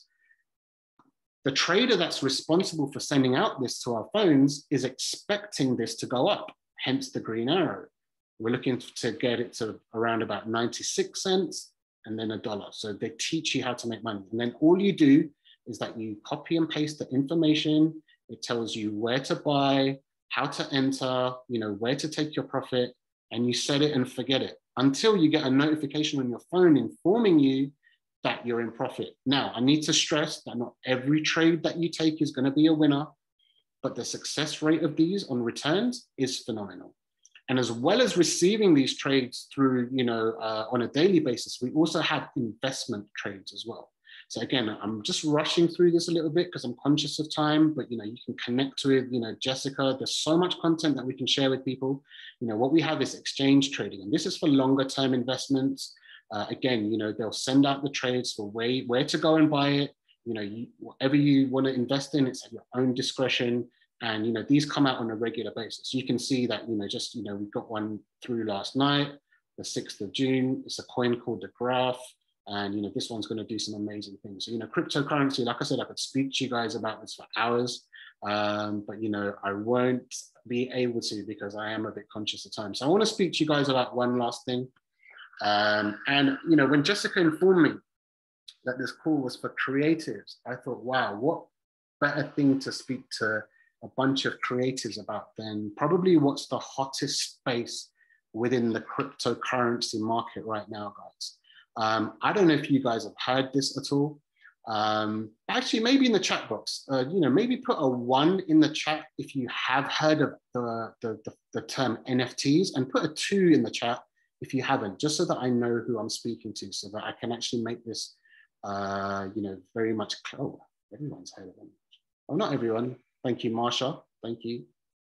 The trader that's responsible for sending out this to our phones is expecting this to go up, hence the green arrow. We're looking to get it to around about ninety-six cents and then a dollar. So they teach you how to make money. And then all you do is that you copy and paste the information. It tells you where to buy, how to enter, you know, where to take your profit, and you set it and forget it until you get a notification on your phone informing you that you're in profit. Now, I need to stress that not every trade that you take is going to be a winner, but the success rate of these on returns is phenomenal. And as well as receiving these trades through, you know, uh, on a daily basis, we also have investment trades as well. So again, I'm just rushing through this a little bit because I'm conscious of time, but, you know, you can connect with, you know, Jessica. There's so much content that we can share with people. You know, what we have is exchange trading, and this is for longer term investments. Uh, again, you know, they'll send out the trades for where, where to go and buy it. You know, you, whatever you want to invest in, it's at your own discretion. And, you know, these come out on a regular basis. You can see that, you know, just, you know, we got one through last night, the sixth of June. It's a coin called the Graph. And, you know, this one's going to do some amazing things. So, you know, cryptocurrency, like I said, I could speak to you guys about this for hours. Um, but, you know, I won't be able to because I am a bit conscious of time. So I want to speak to you guys about one last thing. Um, and, you know, when Jessica informed me that this call was for creatives, I thought, wow, what better thing to speak to a bunch of creatives about than probably what's the hottest space within the cryptocurrency market right now, guys. Um, I don't know if you guys have heard this at all. Um, actually, maybe in the chat box, uh, you know, maybe put a one in the chat if you have heard of the, the, the, the term N F Ts, and put a two in the chat if you haven't, just so that I know who I'm speaking to, so that I can actually make this, uh, you know, very much, oh, everyone's heard of them. Oh, not everyone. Thank you, Marsha. Thank you.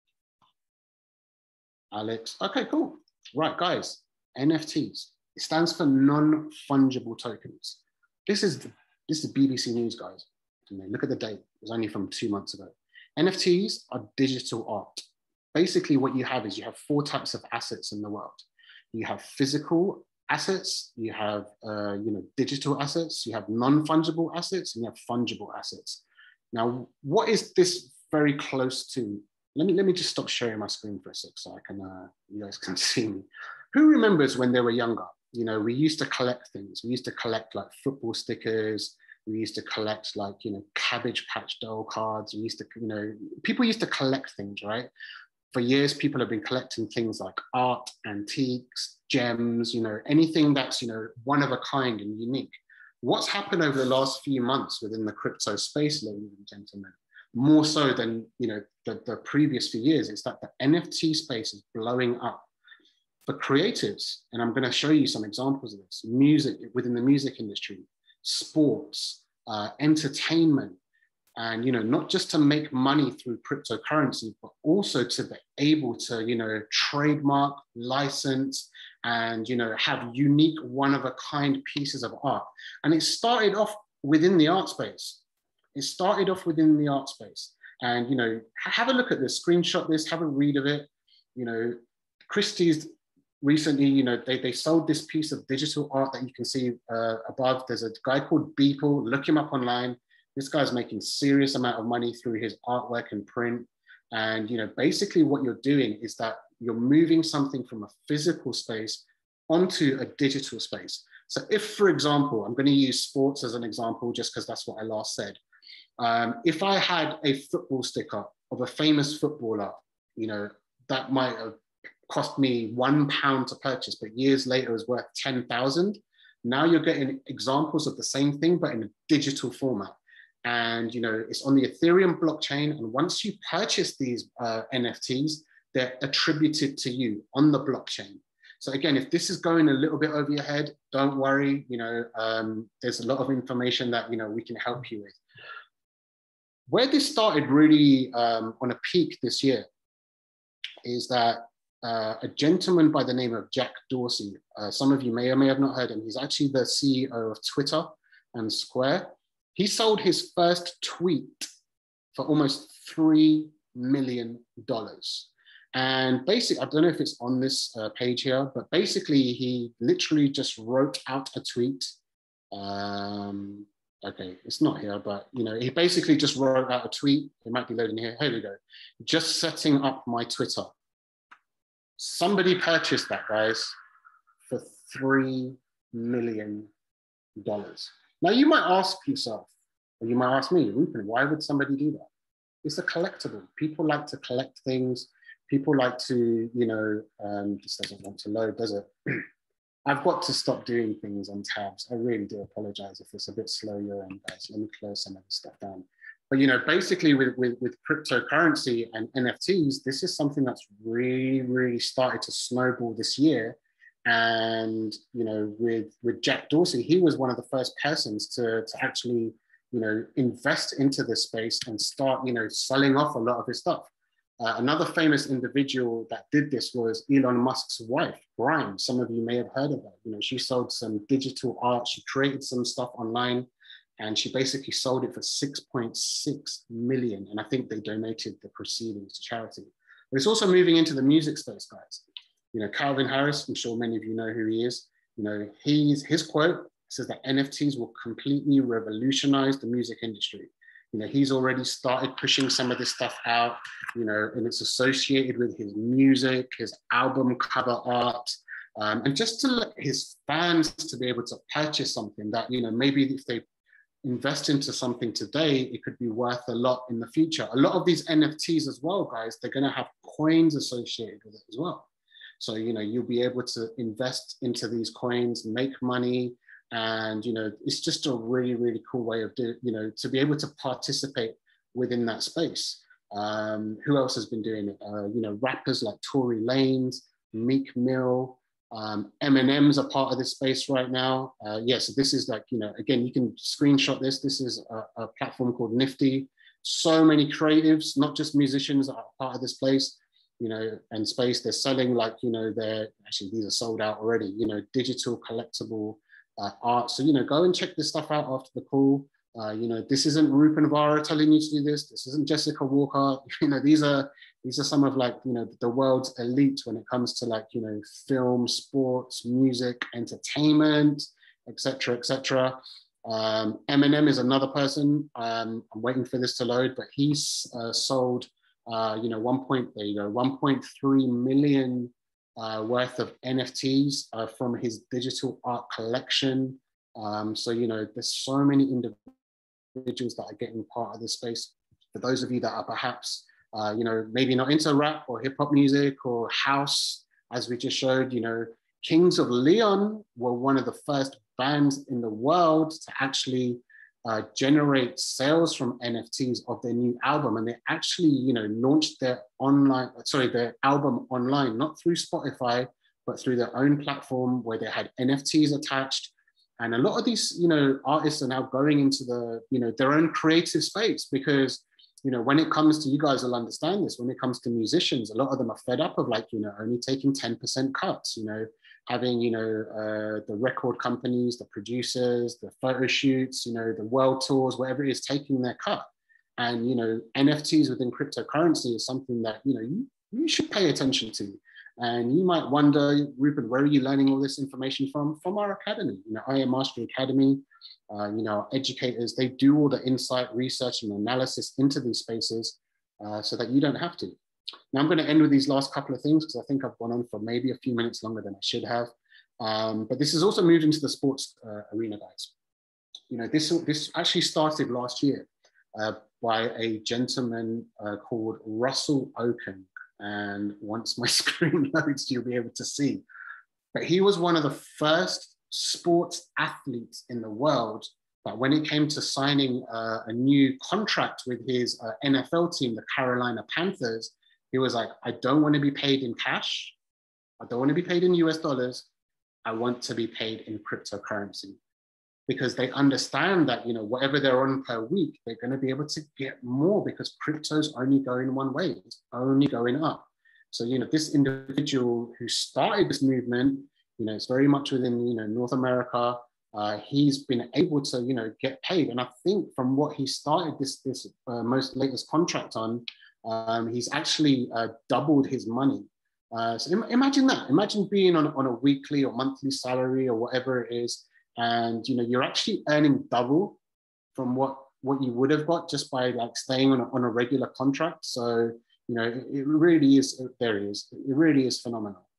Alex. Okay, cool. Right, guys, N F Ts. It stands for non-fungible tokens. This is, the, this is B B C News, guys. And look at the date. It was only from two months ago. N F Ts are digital art. basically what you have is you have four types of assets in the world. You have physical assets, you have uh, you know, digital assets, you have non-fungible assets, and you have fungible assets. Now, what is this very close to? Let me, let me just stop sharing my screen for a sec so I can, uh, you guys can see me. Who remembers when they were younger? You know, we used to collect things. We used to collect like football stickers. We used to collect like, you know, Cabbage Patch doll cards. We used to, you know, people used to collect things, right? For years, people have been collecting things like art, antiques, gems, you know, anything that's, you know, one of a kind and unique. What's happened over the last few months within the crypto space, ladies and gentlemen, more so than, you know, the, the previous few years, is that the N F T space is blowing up. For creatives, and I'm going to show you some examples of this, music, within the music industry, sports, uh, entertainment, and, you know, not just to make money through cryptocurrency, but also to be able to, you know, trademark, license, and, you know, have unique one-of-a-kind pieces of art. And it started off within the art space. It started off within the art space. And, you know, have a look at this, screenshot this, have a read of it. You know, Christie's recently, you know, they, they sold this piece of digital art that you can see uh, above. There's a guy called Beeple, look him up online. This guy's making serious amount of money through his artwork and print. And, you know, basically what you're doing is that you're moving something from a physical space onto a digital space. So if, for example, I'm going to use sports as an example, just because that's what I last said. Um, if I had a football sticker of a famous footballer, you know, that might have cost me one pound to purchase, but years later it was worth ten thousand. Now you're getting examples of the same thing, but in a digital format. And, you know, it's on the Ethereum blockchain. And once you purchase these uh, N F Ts, they're attributed to you on the blockchain. So again, if this is going a little bit over your head, don't worry. You know, um, there's a lot of information that, you know, we can help you with. Where this started really um, on a peak this year is that uh, a gentleman by the name of Jack Dorsey, uh, some of you may or may have not heard him. He's actually the C E O of Twitter and Square. He sold his first tweet for almost three million dollars. And basically, I don't know if it's on this uh, page here, but basically he literally just wrote out a tweet. Um, okay, it's not here, but you know, he basically just wrote out a tweet. It might be loading here. Here we go. Just setting up my Twitter. Somebody purchased that, guys, for three million dollars. Now you might ask yourself, or you might ask me, Rupen, why would somebody do that? It's a collectible. People like to collect things. People like to, you know, um, this doesn't want to load, does it? I've got to stop doing things on tabs. I really do apologize if it's a bit slow your end, guys. Let me close some of this stuff down. But, you know, basically with, with, with cryptocurrency and N F Ts, this is something that's really, really started to snowball this year. And, you know, with, with Jack Dorsey, he was one of the first persons to, to actually, you know, invest into this space and start, you know, selling off a lot of his stuff. Uh, another famous individual that did this was Elon Musk's wife, Brian. Some of you may have heard of her. You know, she sold some digital art. She created some stuff online, and she basically sold it for six point six million. And I think they donated the proceedings to charity. But it's also moving into the music space, guys. You know, Calvin Harris, I'm sure many of you know who he is. You know, he's, his quote says that N F Ts will completely revolutionize the music industry. You know, he's already started pushing some of this stuff out, you know, and it's associated with his music, his album cover art, um, and just to let his fans to be able to purchase something that, you know, maybe if they invest into something today, it could be worth a lot in the future. A lot of these N F Ts as well, guys, they're going to have coins associated with it as well. So, you know, you'll be able to invest into these coins, make money. And, you know, it's just a really, really cool way of doing, you know, to be able to participate within that space. Um, who else has been doing it? Uh, you know, rappers like Tory Lanez, Meek Mill, um, M and M's are part of this space right now. Uh, yeah, so this is like, you know, again, you can screenshot this. This is a, a platform called Nifty. So many creatives, not just musicians, are part of this place, you know, and space. They're selling like, you know, they're actually, these are sold out already, you know, digital collectible Uh, art. So, you know, go and check this stuff out after the call. Uh, you know, this isn't Rupen Vara telling you to do this. This isn't Jessica Walker. You know, these are these are some of like, you know, the world's elite when it comes to like, you know, film, sports, music, entertainment, et cetera, et cetera. Um, Eminem is another person. Um, I'm waiting for this to load, but he's uh, sold, uh, you know, one point, there you go, one point three million uh, worth of N F Ts uh, from his digital art collection. Um, so, you know, there's so many individuals that are getting part of this space. For those of you that are perhaps, uh, you know, maybe not into rap or hip hop music or house, as we just showed, you know, Kings of Leon were one of the first bands in the world to actually uh, generate sales from N F Ts of their new album. And they actually, you know, launched their online, sorry, their album online, not through Spotify, but through their own platform where they had N F Ts attached. And a lot of these, you know, artists are now going into the, you know, their own creative space because, you know, when it comes to, you guys will understand this, when it comes to musicians, a lot of them are fed up of like, you know, only taking ten percent cuts, you know, having, you know, uh, the record companies, the producers, the photo shoots, you know, the world tours, whatever it is, taking their cut. And, you know, N F Ts within cryptocurrency is something that, you know, you, you should pay attention to. And you might wonder, Rupen, where are you learning all this information from? From our academy, you know, I A Mastery Academy, uh, you know, educators, they do all the insight, research, and analysis into these spaces uh, so that you don't have to. Now I'm going to end with these last couple of things because I think I've gone on for maybe a few minutes longer than I should have. Um, but this is also moved into the sports uh, arena, guys. You know, this, this actually started last year uh, by a gentleman uh, called Russell Oaken. And once my screen loads, you'll be able to see. But he was one of the first sports athletes in the world that when it came to signing uh, a new contract with his uh, N F L team, the Carolina Panthers, he was like, I don't want to be paid in cash. I don't want to be paid in U S dollars. I want to be paid in cryptocurrency. Because they understand that, you know, whatever they're on per week, they're going to be able to get more because crypto's only going one way. It's only going up. So, you know, this individual who started this movement, you know, it's very much within, you know, North America. Uh, he's been able to, you know, get paid. And I think from what he started this, this uh, most latest contract on, um, he's actually uh, doubled his money. Uh, so im imagine that. Imagine being on, on a weekly or monthly salary or whatever it is. And, you know, you're actually earning double from what, what you would have got just by like staying on a, on a regular contract. So, you know, it, it really is, there it is, it really is phenomenal.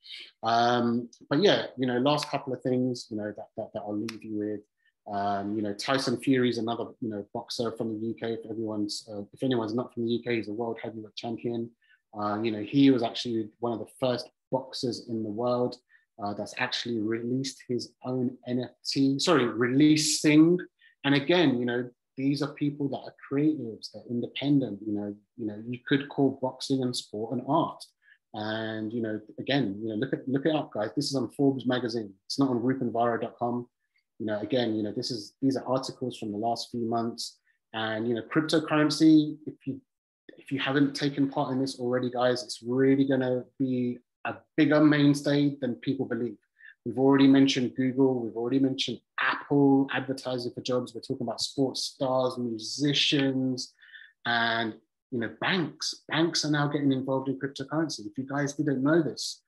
Um, but yeah, you know, last couple of things, you know, that, that, that I'll leave you with. Um, you know, Tyson Fury is another, you know, boxer from the U K. If everyone's, uh, if anyone's not from the U K, he's a world heavyweight champion. Uh, you know, he was actually one of the first boxers in the world Uh, that's actually released his own N F T, sorry, releasing. And again, you know, these are people that are creatives, they're independent, you know, you know, you could call boxing and sport an art. And, you know, again, you know, look at, look it up, guys. This is on Forbes magazine. It's not on rupen vara dot com. You know, again, you know, this is, these are articles from the last few months. And, you know, cryptocurrency, if you, if you haven't taken part in this already, guys, it's really gonna be a bigger mainstay than people believe. We've already mentioned Google, we've already mentioned Apple advertising for jobs. We're talking about sports stars, musicians, and you know, banks. Banks are now getting involved in cryptocurrency. If you guys didn't know this,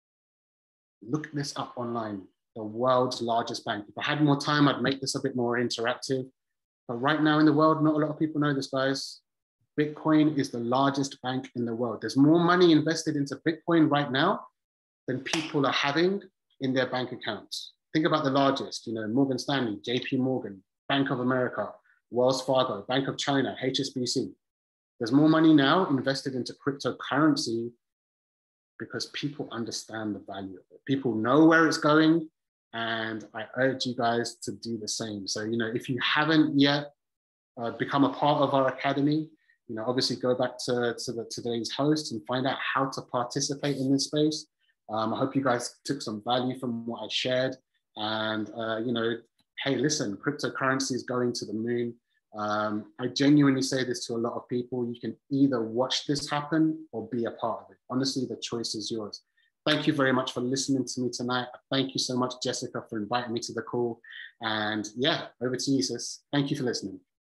look this up online. The world's largest bank. If I had more time, I'd make this a bit more interactive. But right now in the world, not a lot of people know this, guys. Bitcoin is the largest bank in the world. There's more money invested into Bitcoin right now than people are having in their bank accounts. Think about the largest, you know, Morgan Stanley, J P Morgan, Bank of America, Wells Fargo, Bank of China, H S B C. There's more money now invested into cryptocurrency because people understand the value of it. People know where it's going, and I urge you guys to do the same. So, you know, if you haven't yet uh, become a part of our academy, you know, obviously go back to, to the, today's host and find out how to participate in this space. Um, I hope you guys took some value from what I shared. And, uh, you know, hey, listen, cryptocurrency is going to the moon. Um, I genuinely say this to a lot of people. You can either watch this happen or be a part of it. Honestly, the choice is yours. Thank you very much for listening to me tonight. Thank you so much, Jessica, for inviting me to the call. And yeah, over to you, sis. Thank you for listening.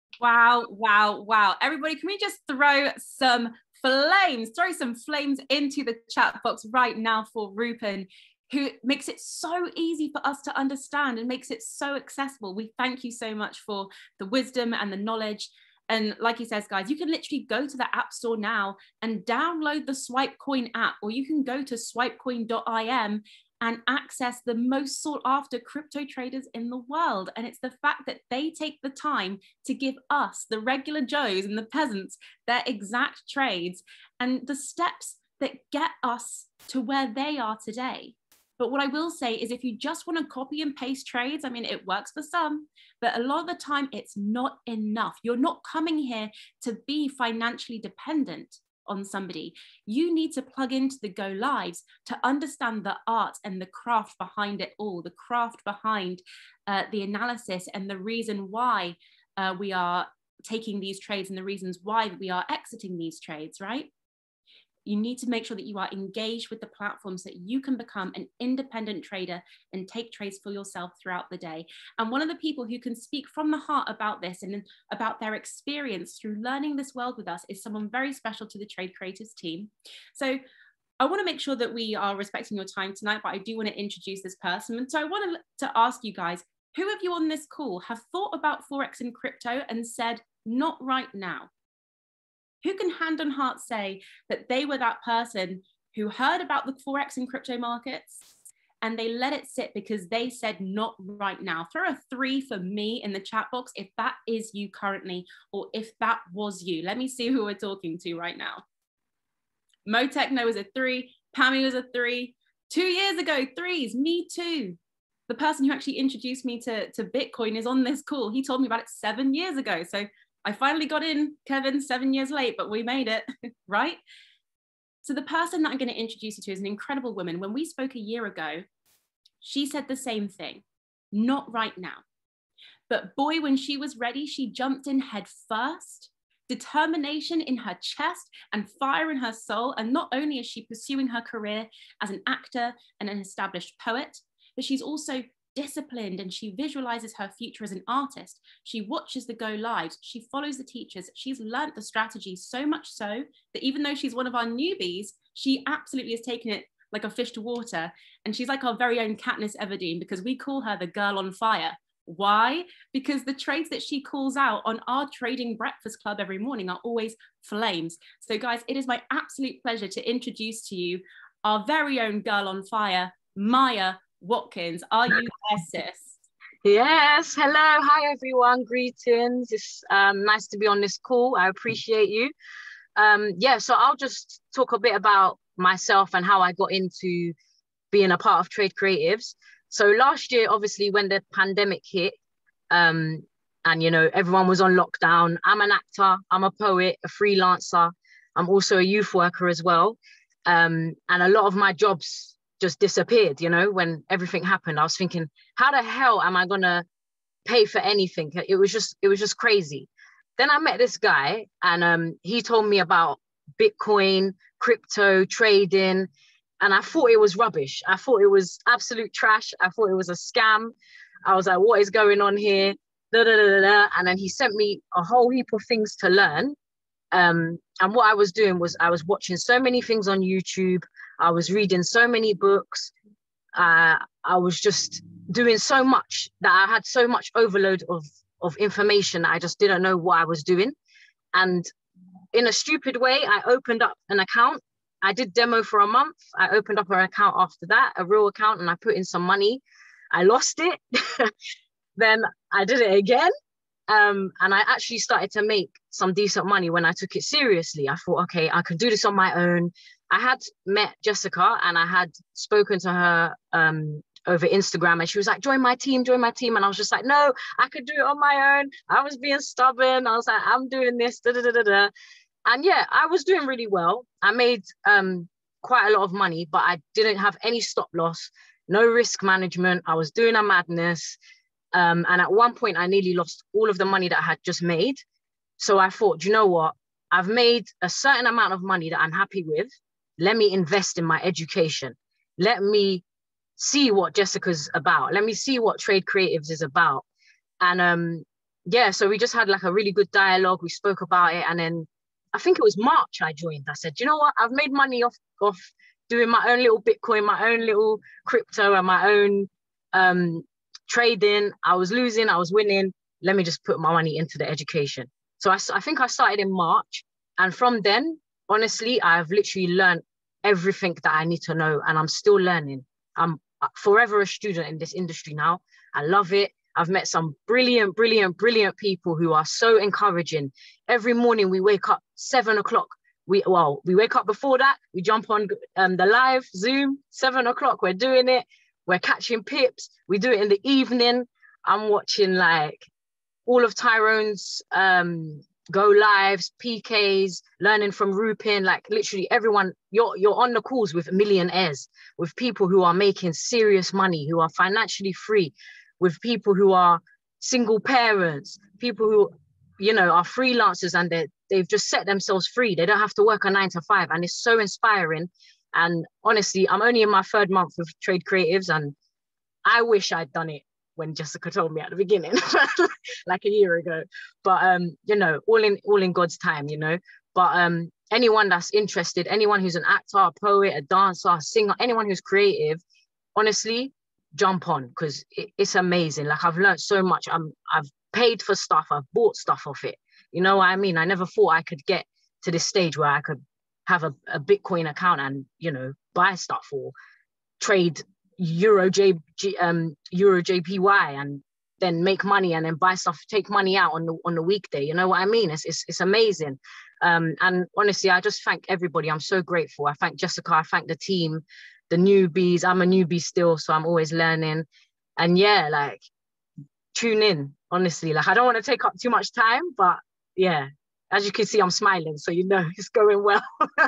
Wow, wow, wow. Everybody, can we just throw some flames, throw some flames into the chat box right now for Rupen, who makes it so easy for us to understand and makes it so accessible. We thank you so much for the wisdom and the knowledge. And like he says, guys, you can literally go to the App Store now and download the Swipecoin app, or you can go to swipecoin dot I M and access the most sought after crypto traders in the world. And it's the fact that they take the time to give us, the regular Joes and the peasants, their exact trades and the steps that get us to where they are today. But what I will say is if you just want to copy and paste trades, I mean, it works for some, but a lot of the time it's not enough. You're not coming here to be financially dependent on somebody. You need to plug into the go lives to understand the art and the craft behind it all, the craft behind uh, the analysis and the reason why uh, we are taking these trades and the reasons why we are exiting these trades, right? You need to make sure that you are engaged with the platforms so that you can become an independent trader and take trades for yourself throughout the day. And one of the people who can speak from the heart about this and about their experience through learning this world with us is someone very special to the Trade Creatives team. So I want to make sure that we are respecting your time tonight, but I do want to introduce this person. And so I want to, to ask you guys, who of you on this call have thought about Forex and crypto and said, not right now? Who can hand on heart say that they were that person who heard about the Forex and crypto markets and they let it sit because they said not right now? Throw a three for me in the chat box if that is you currently, or if that was you. Let me see who we're talking to right now. Motechno was a three, Pammy was a three. Two years ago, threes, me too. The person who actually introduced me to, to Bitcoin is on this call. He told me about it seven years ago. So I finally got in, Kevin, seven years late, but we made it, right? So the person that I'm going to introduce you to is an incredible woman. When we spoke a year ago, she said the same thing, not right now. But boy, when she was ready, she jumped in head first, determination in her chest and fire in her soul. And not only is she pursuing her career as an actor and an established poet, but she's also disciplined and she visualizes her future as an artist. She watches the go lives, she follows the teachers, she's learned the strategy so much so that even though she's one of our newbies, she absolutely has taken it like a fish to water. And she's like our very own Katniss Everdeen because we call her the girl on fire. Why? Because the trades that she calls out on our trading breakfast club every morning are always flames. So guys, it is my absolute pleasure to introduce to you our very own girl on fire, Maya Watkins. Are you there, sis? Yes. Hello. Hi, everyone. Greetings. It's um, nice to be on this call. I appreciate you. Um, yeah, so I'll just talk a bit about myself and how I got into being a part of Trade Creatives. So last year, obviously, when the pandemic hit, um, and, you know, everyone was on lockdown, I'm an actor, I'm a poet, a freelancer. I'm also a youth worker as well. Um, and a lot of my jobs just disappeared, you know, when everything happened. I was thinking, how the hell am I gonna pay for anything? It was just, it was just crazy. Then I met this guy and um, he told me about Bitcoin, crypto, trading, and I thought it was rubbish. I thought it was absolute trash. I thought it was a scam. I was like, what is going on here? Da, da, da, da, da. And then he sent me a whole heap of things to learn. Um, and what I was doing was I was watching so many things on YouTube. I was reading so many books. Uh, I was just doing so much that I had so much overload of, of information. I just didn't know what I was doing. And in a stupid way, I opened up an account. I did demo for a month. I opened up an account after that, a real account, and I put in some money. I lost it. Then I did it again. Um, and I actually started to make some decent money when I took it seriously. I thought, okay, I could do this on my own. I had met Jessica and I had spoken to her um, over Instagram, and she was like, join my team, join my team. And I was just like, no, I could do it on my own. I was being stubborn. I was like, I'm doing this, da, da, da, da, da. And yeah, I was doing really well. I made um, quite a lot of money, but I didn't have any stop loss, no risk management. I was doing a madness. Um, and at one point, I nearly lost all of the money that I had just made. So I thought, you know what? I've made a certain amount of money that I'm happy with. Let me invest in my education. Let me see what Jessica's about. Let me see what Trade Creatives is about. And um, yeah, so we just had like a really good dialogue. We spoke about it, and then I think it was March I joined. I said, you know what? I've made money off off doing my own little Bitcoin, my own little crypto, and my own um, trading. I was losing, I was winning. Let me just put my money into the education. So I, I think I started in March, and from then, honestly, I've literally learned everything that I need to know, and I'm still learning. I'm forever a student in this industry now. I love it. I've met some brilliant, brilliant, brilliant people who are so encouraging. Every morning we wake up seven o'clock. We well, we wake up before that. We jump on um, the live Zoom, seven o'clock. We're doing it. We're catching pips. We do it in the evening. I'm watching like all of Tyrone's um, go lives, P Ks, learning from Rupen. Like literally everyone. You're you're on the calls with millionaires, with people who are making serious money, who are financially free, with people who are single parents, people who, you know, are freelancers, and they they've just set themselves free. They don't have to work a nine to five, and it's so inspiring. And honestly, I'm only in my third month with Trade Creatives, and I wish I'd done it when Jessica told me at the beginning, like a year ago. But um, you know, all in all in God's time, you know. But um, anyone that's interested, anyone who's an actor, a poet, a dancer, a singer, anyone who's creative, honestly, jump on, because it, it's amazing. Like I've learned so much. I'm I've paid for stuff. I've bought stuff off it. You know what I mean? I never thought I could get to this stage where I could have a, a Bitcoin account and, you know, buy stuff or trade Euro J um Euro J P Y and then make money and then buy stuff, take money out on the on the weekday. You know what I mean? It's it's, it's amazing. Um, and honestly, I just thank everybody. I'm so grateful. I thank Jessica. I thank the team, the newbies. I'm a newbie still, so I'm always learning. And yeah, like tune in, honestly. Like I don't want to take up too much time, but yeah, as you can see, I'm smiling, so you know it's going well.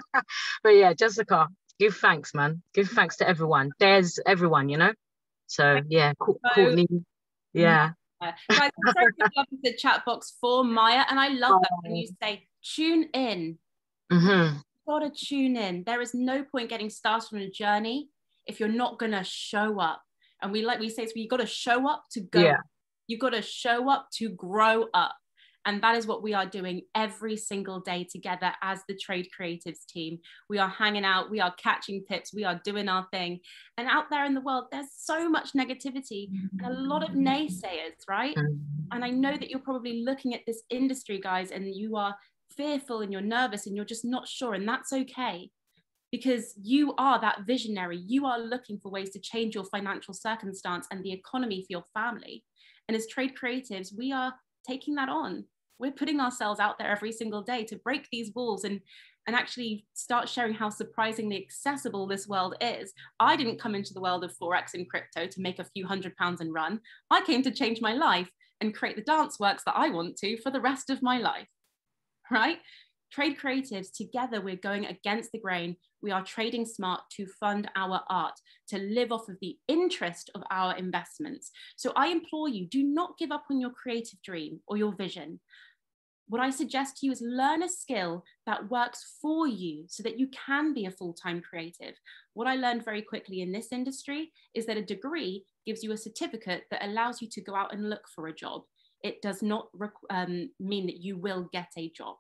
But yeah, Jessica, give thanks, man. Give thanks to everyone. There's everyone, you know. So yeah, Co Courtney, yeah. Guys, I'm so love the chat box for Maya, and I love that when you say tune in. Mm-hmm. You've got to tune in. There is no point getting started on a journey if you're not gonna show up. And we like we say, so you got to show up to go. Yeah. You got to show up to grow up. And that is what we are doing every single day together as the Trade Creatives team. We are hanging out, we are catching pips, we are doing our thing. And out there in the world, there's so much negativity and a lot of naysayers, right? And I know that you're probably looking at this industry, guys, and you are fearful and you're nervous and you're just not sure, and that's okay. Because you are that visionary. You are looking for ways to change your financial circumstance and the economy for your family. And as Trade Creatives, we are taking that on. We're putting ourselves out there every single day to break these walls and, and actually start sharing how surprisingly accessible this world is. I didn't come into the world of Forex and crypto to make a few hundred pounds and run. I came to change my life and create the dance works that I want to for the rest of my life, right? Trade Creatives, together we're going against the grain. We are trading smart to fund our art, to live off of the interest of our investments. So I implore you, do not give up on your creative dream or your vision. What I suggest to you is learn a skill that works for you so that you can be a full-time creative. What I learned very quickly in this industry is that a degree gives you a certificate that allows you to go out and look for a job. It does not um, mean that you will get a job.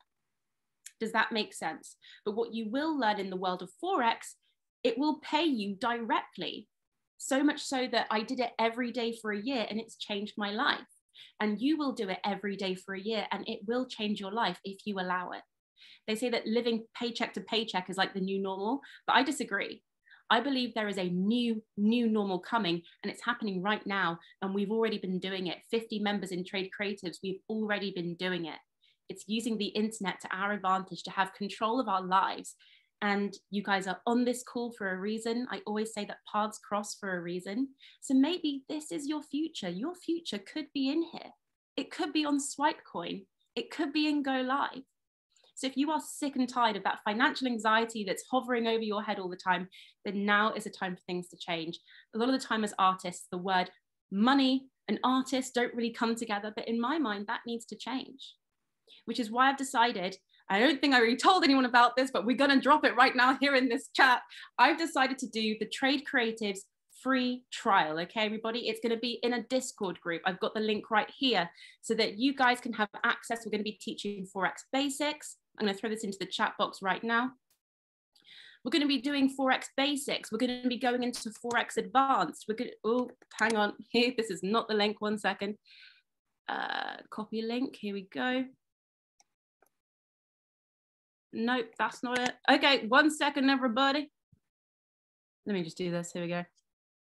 Does that make sense? But what you will learn in the world of Forex, it will pay you directly. So much so that I did it every day for a year and it's changed my life. And you will do it every day for a year and it will change your life if you allow it. They say that living paycheck to paycheck is like the new normal, but I disagree. I believe there is a new, new normal coming and it's happening right now. And we've already been doing it. fifty members in Trade Creatives, we've already been doing it. It's using the internet to our advantage to have control of our lives. And you guys are on this call for a reason. I always say that paths cross for a reason. So maybe this is your future. Your future could be in here. It could be on Swipecoin. It could be in Go Live. So if you are sick and tired of that financial anxiety that's hovering over your head all the time, then now is a time for things to change. A lot of the time as artists, the word money and artist don't really come together. But in my mind, that needs to change, which is why I've decided, I don't think I really told anyone about this, but we're going to drop it right now here in this chat. I've decided to do the Trade Creatives free trial. Okay, everybody, it's going to be in a Discord group. I've got the link right here so that you guys can have access. We're going to be teaching Forex basics. I'm going to throw this into the chat box right now. We're going to be doing Forex basics. We're going to be going into Forex advanced. We're going to, oh, hang on here. This is not the link. One second. Uh, copy link. Here we go. Nope, that's not it. Okay, one second, everybody. Let me just do this. Here we go.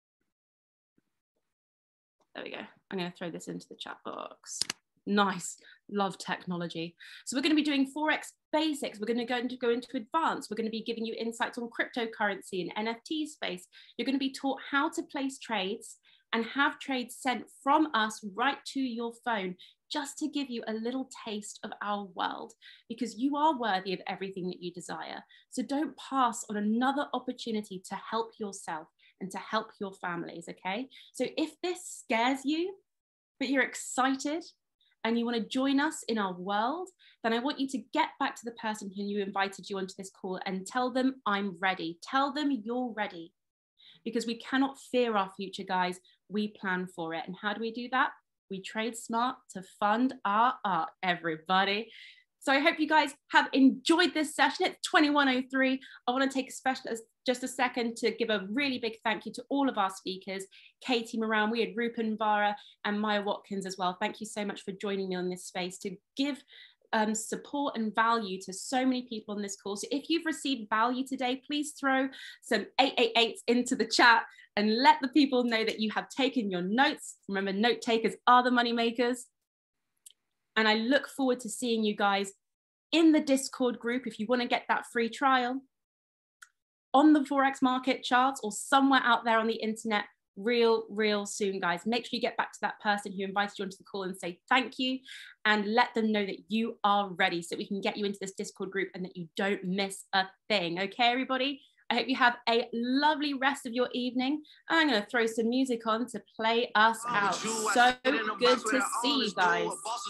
There we go. I'm going to throw this into the chat box. Nice. Love technology. So we're going to be doing Forex basics. We're going to go into, go into advanced. We're going to be giving you insights on cryptocurrency and N F T space. You're going to be taught how to place trades and have trades sent from us right to your phone, just to give you a little taste of our world, because you are worthy of everything that you desire. So don't pass on another opportunity to help yourself and to help your families, okay? So if this scares you, but you're excited and you want to join us in our world, then I want you to get back to the person who you invited you onto this call and tell them, I'm ready. Tell them you're ready, because we cannot fear our future, guys. We plan for it. And how do we do that? We trade smart to fund our art, everybody. So I hope you guys have enjoyed this session. It's twenty-one oh three. I want to take a special, just a second to give a really big thank you to all of our speakers, Katie Moran, we had Rupen Vara and Maya Watkins as well. Thank you so much for joining me on this space to give um, support and value to so many people on this call. So if you've received value today, please throw some eight eight eights into the chat and let the people know that you have taken your notes. Remember, note takers are the money makers. And I look forward to seeing you guys in the Discord group if you want to get that free trial, on the Forex market charts, or somewhere out there on the internet real, real soon, guys. Make sure you get back to that person who invited you onto the call and say thank you, and let them know that you are ready so we can get you into this Discord group and that you don't miss a thing. Okay, everybody? I hope you have a lovely rest of your evening. I'm going to throw some music on to play us out. So good to see you guys.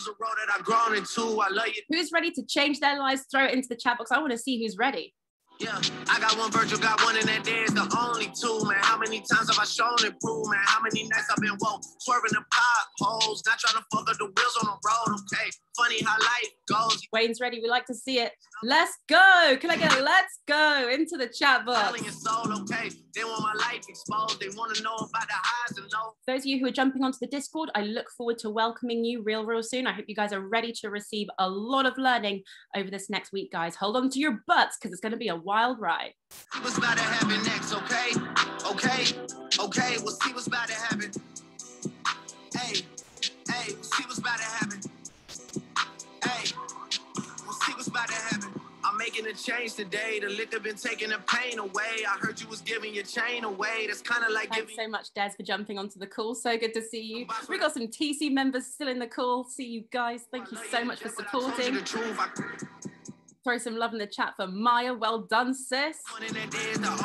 Who's ready to change their lives? Throw it into the chat box. I want to see who's ready. Yeah, I got one Virgil, got one in that day, it's the only two, man. How many times have I shown improvement? How many nights I've been woke, swerving the potholes, not trying to fuck up the wheels on the road, okay? Funny how life goes. Wayne's ready, we like to see it. Let's go. Can I get a let's go into the chat box? Soul, okay? They want my life exposed. They want to know about the highs and lows. Those of you who are jumping onto the Discord, I look forward to welcoming you real, real soon. I hope you guys are ready to receive a lot of learning over this next week, guys. Hold on to your butts because it's going to be a wild ride. What's about to happen next, okay? Okay, okay, we'll see what's about to happen. Hey, hey, we'll see what's about to happen. Hey, we'll see what's about to happen. I'm making a change today. The liquor been taking the pain away. I heard you was giving your chain away. That's kind of like Thanks giving... so much, Des, for jumping onto the call. So good to see you. We got some T C members still in the call. See you guys. Thank you so much for supporting. Throw some love in the chat for Maya. Well done, sis. We've got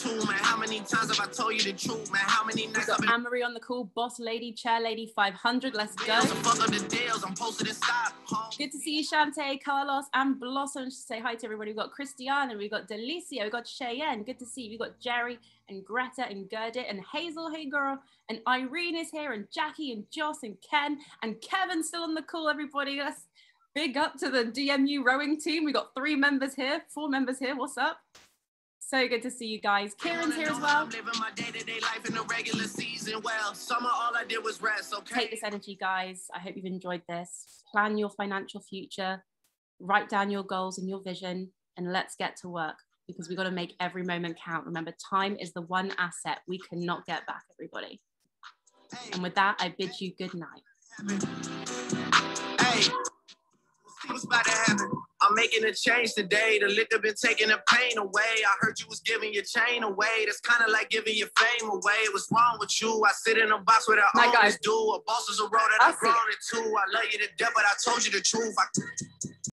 Anne-Marie on the call. Boss lady, chair lady, five hundred. Let's go. Good to see you, Shante, Carlos, and Blossom. Just say hi to everybody. We've got Christiana, we've got Delicia, we've got Cheyenne. Good to see you. We've got Jerry and Greta and Gerdit and Hazel. Hey, girl. And Irene is here, and Jackie and Joss and Ken and Kevin still on the call, everybody. Let's big up to the D M U rowing team. We got three members here, four members here. What's up? So good to see you guys. Kieran's here as well. Take this energy, guys. I hope you've enjoyed this. Plan your financial future. Write down your goals and your vision, and let's get to work, because we've got to make every moment count. Remember, time is the one asset we cannot get back, everybody. And with that, I bid you good night. Hey. What's about to happen? I'm making a change today. The liquor been taking the pain away. I heard you was giving your chain away. That's kind of like giving your fame away. What's wrong with you? I sit in a box where the owners do. A boss is a road that I've grown into. I love you to death, but I told you the truth. I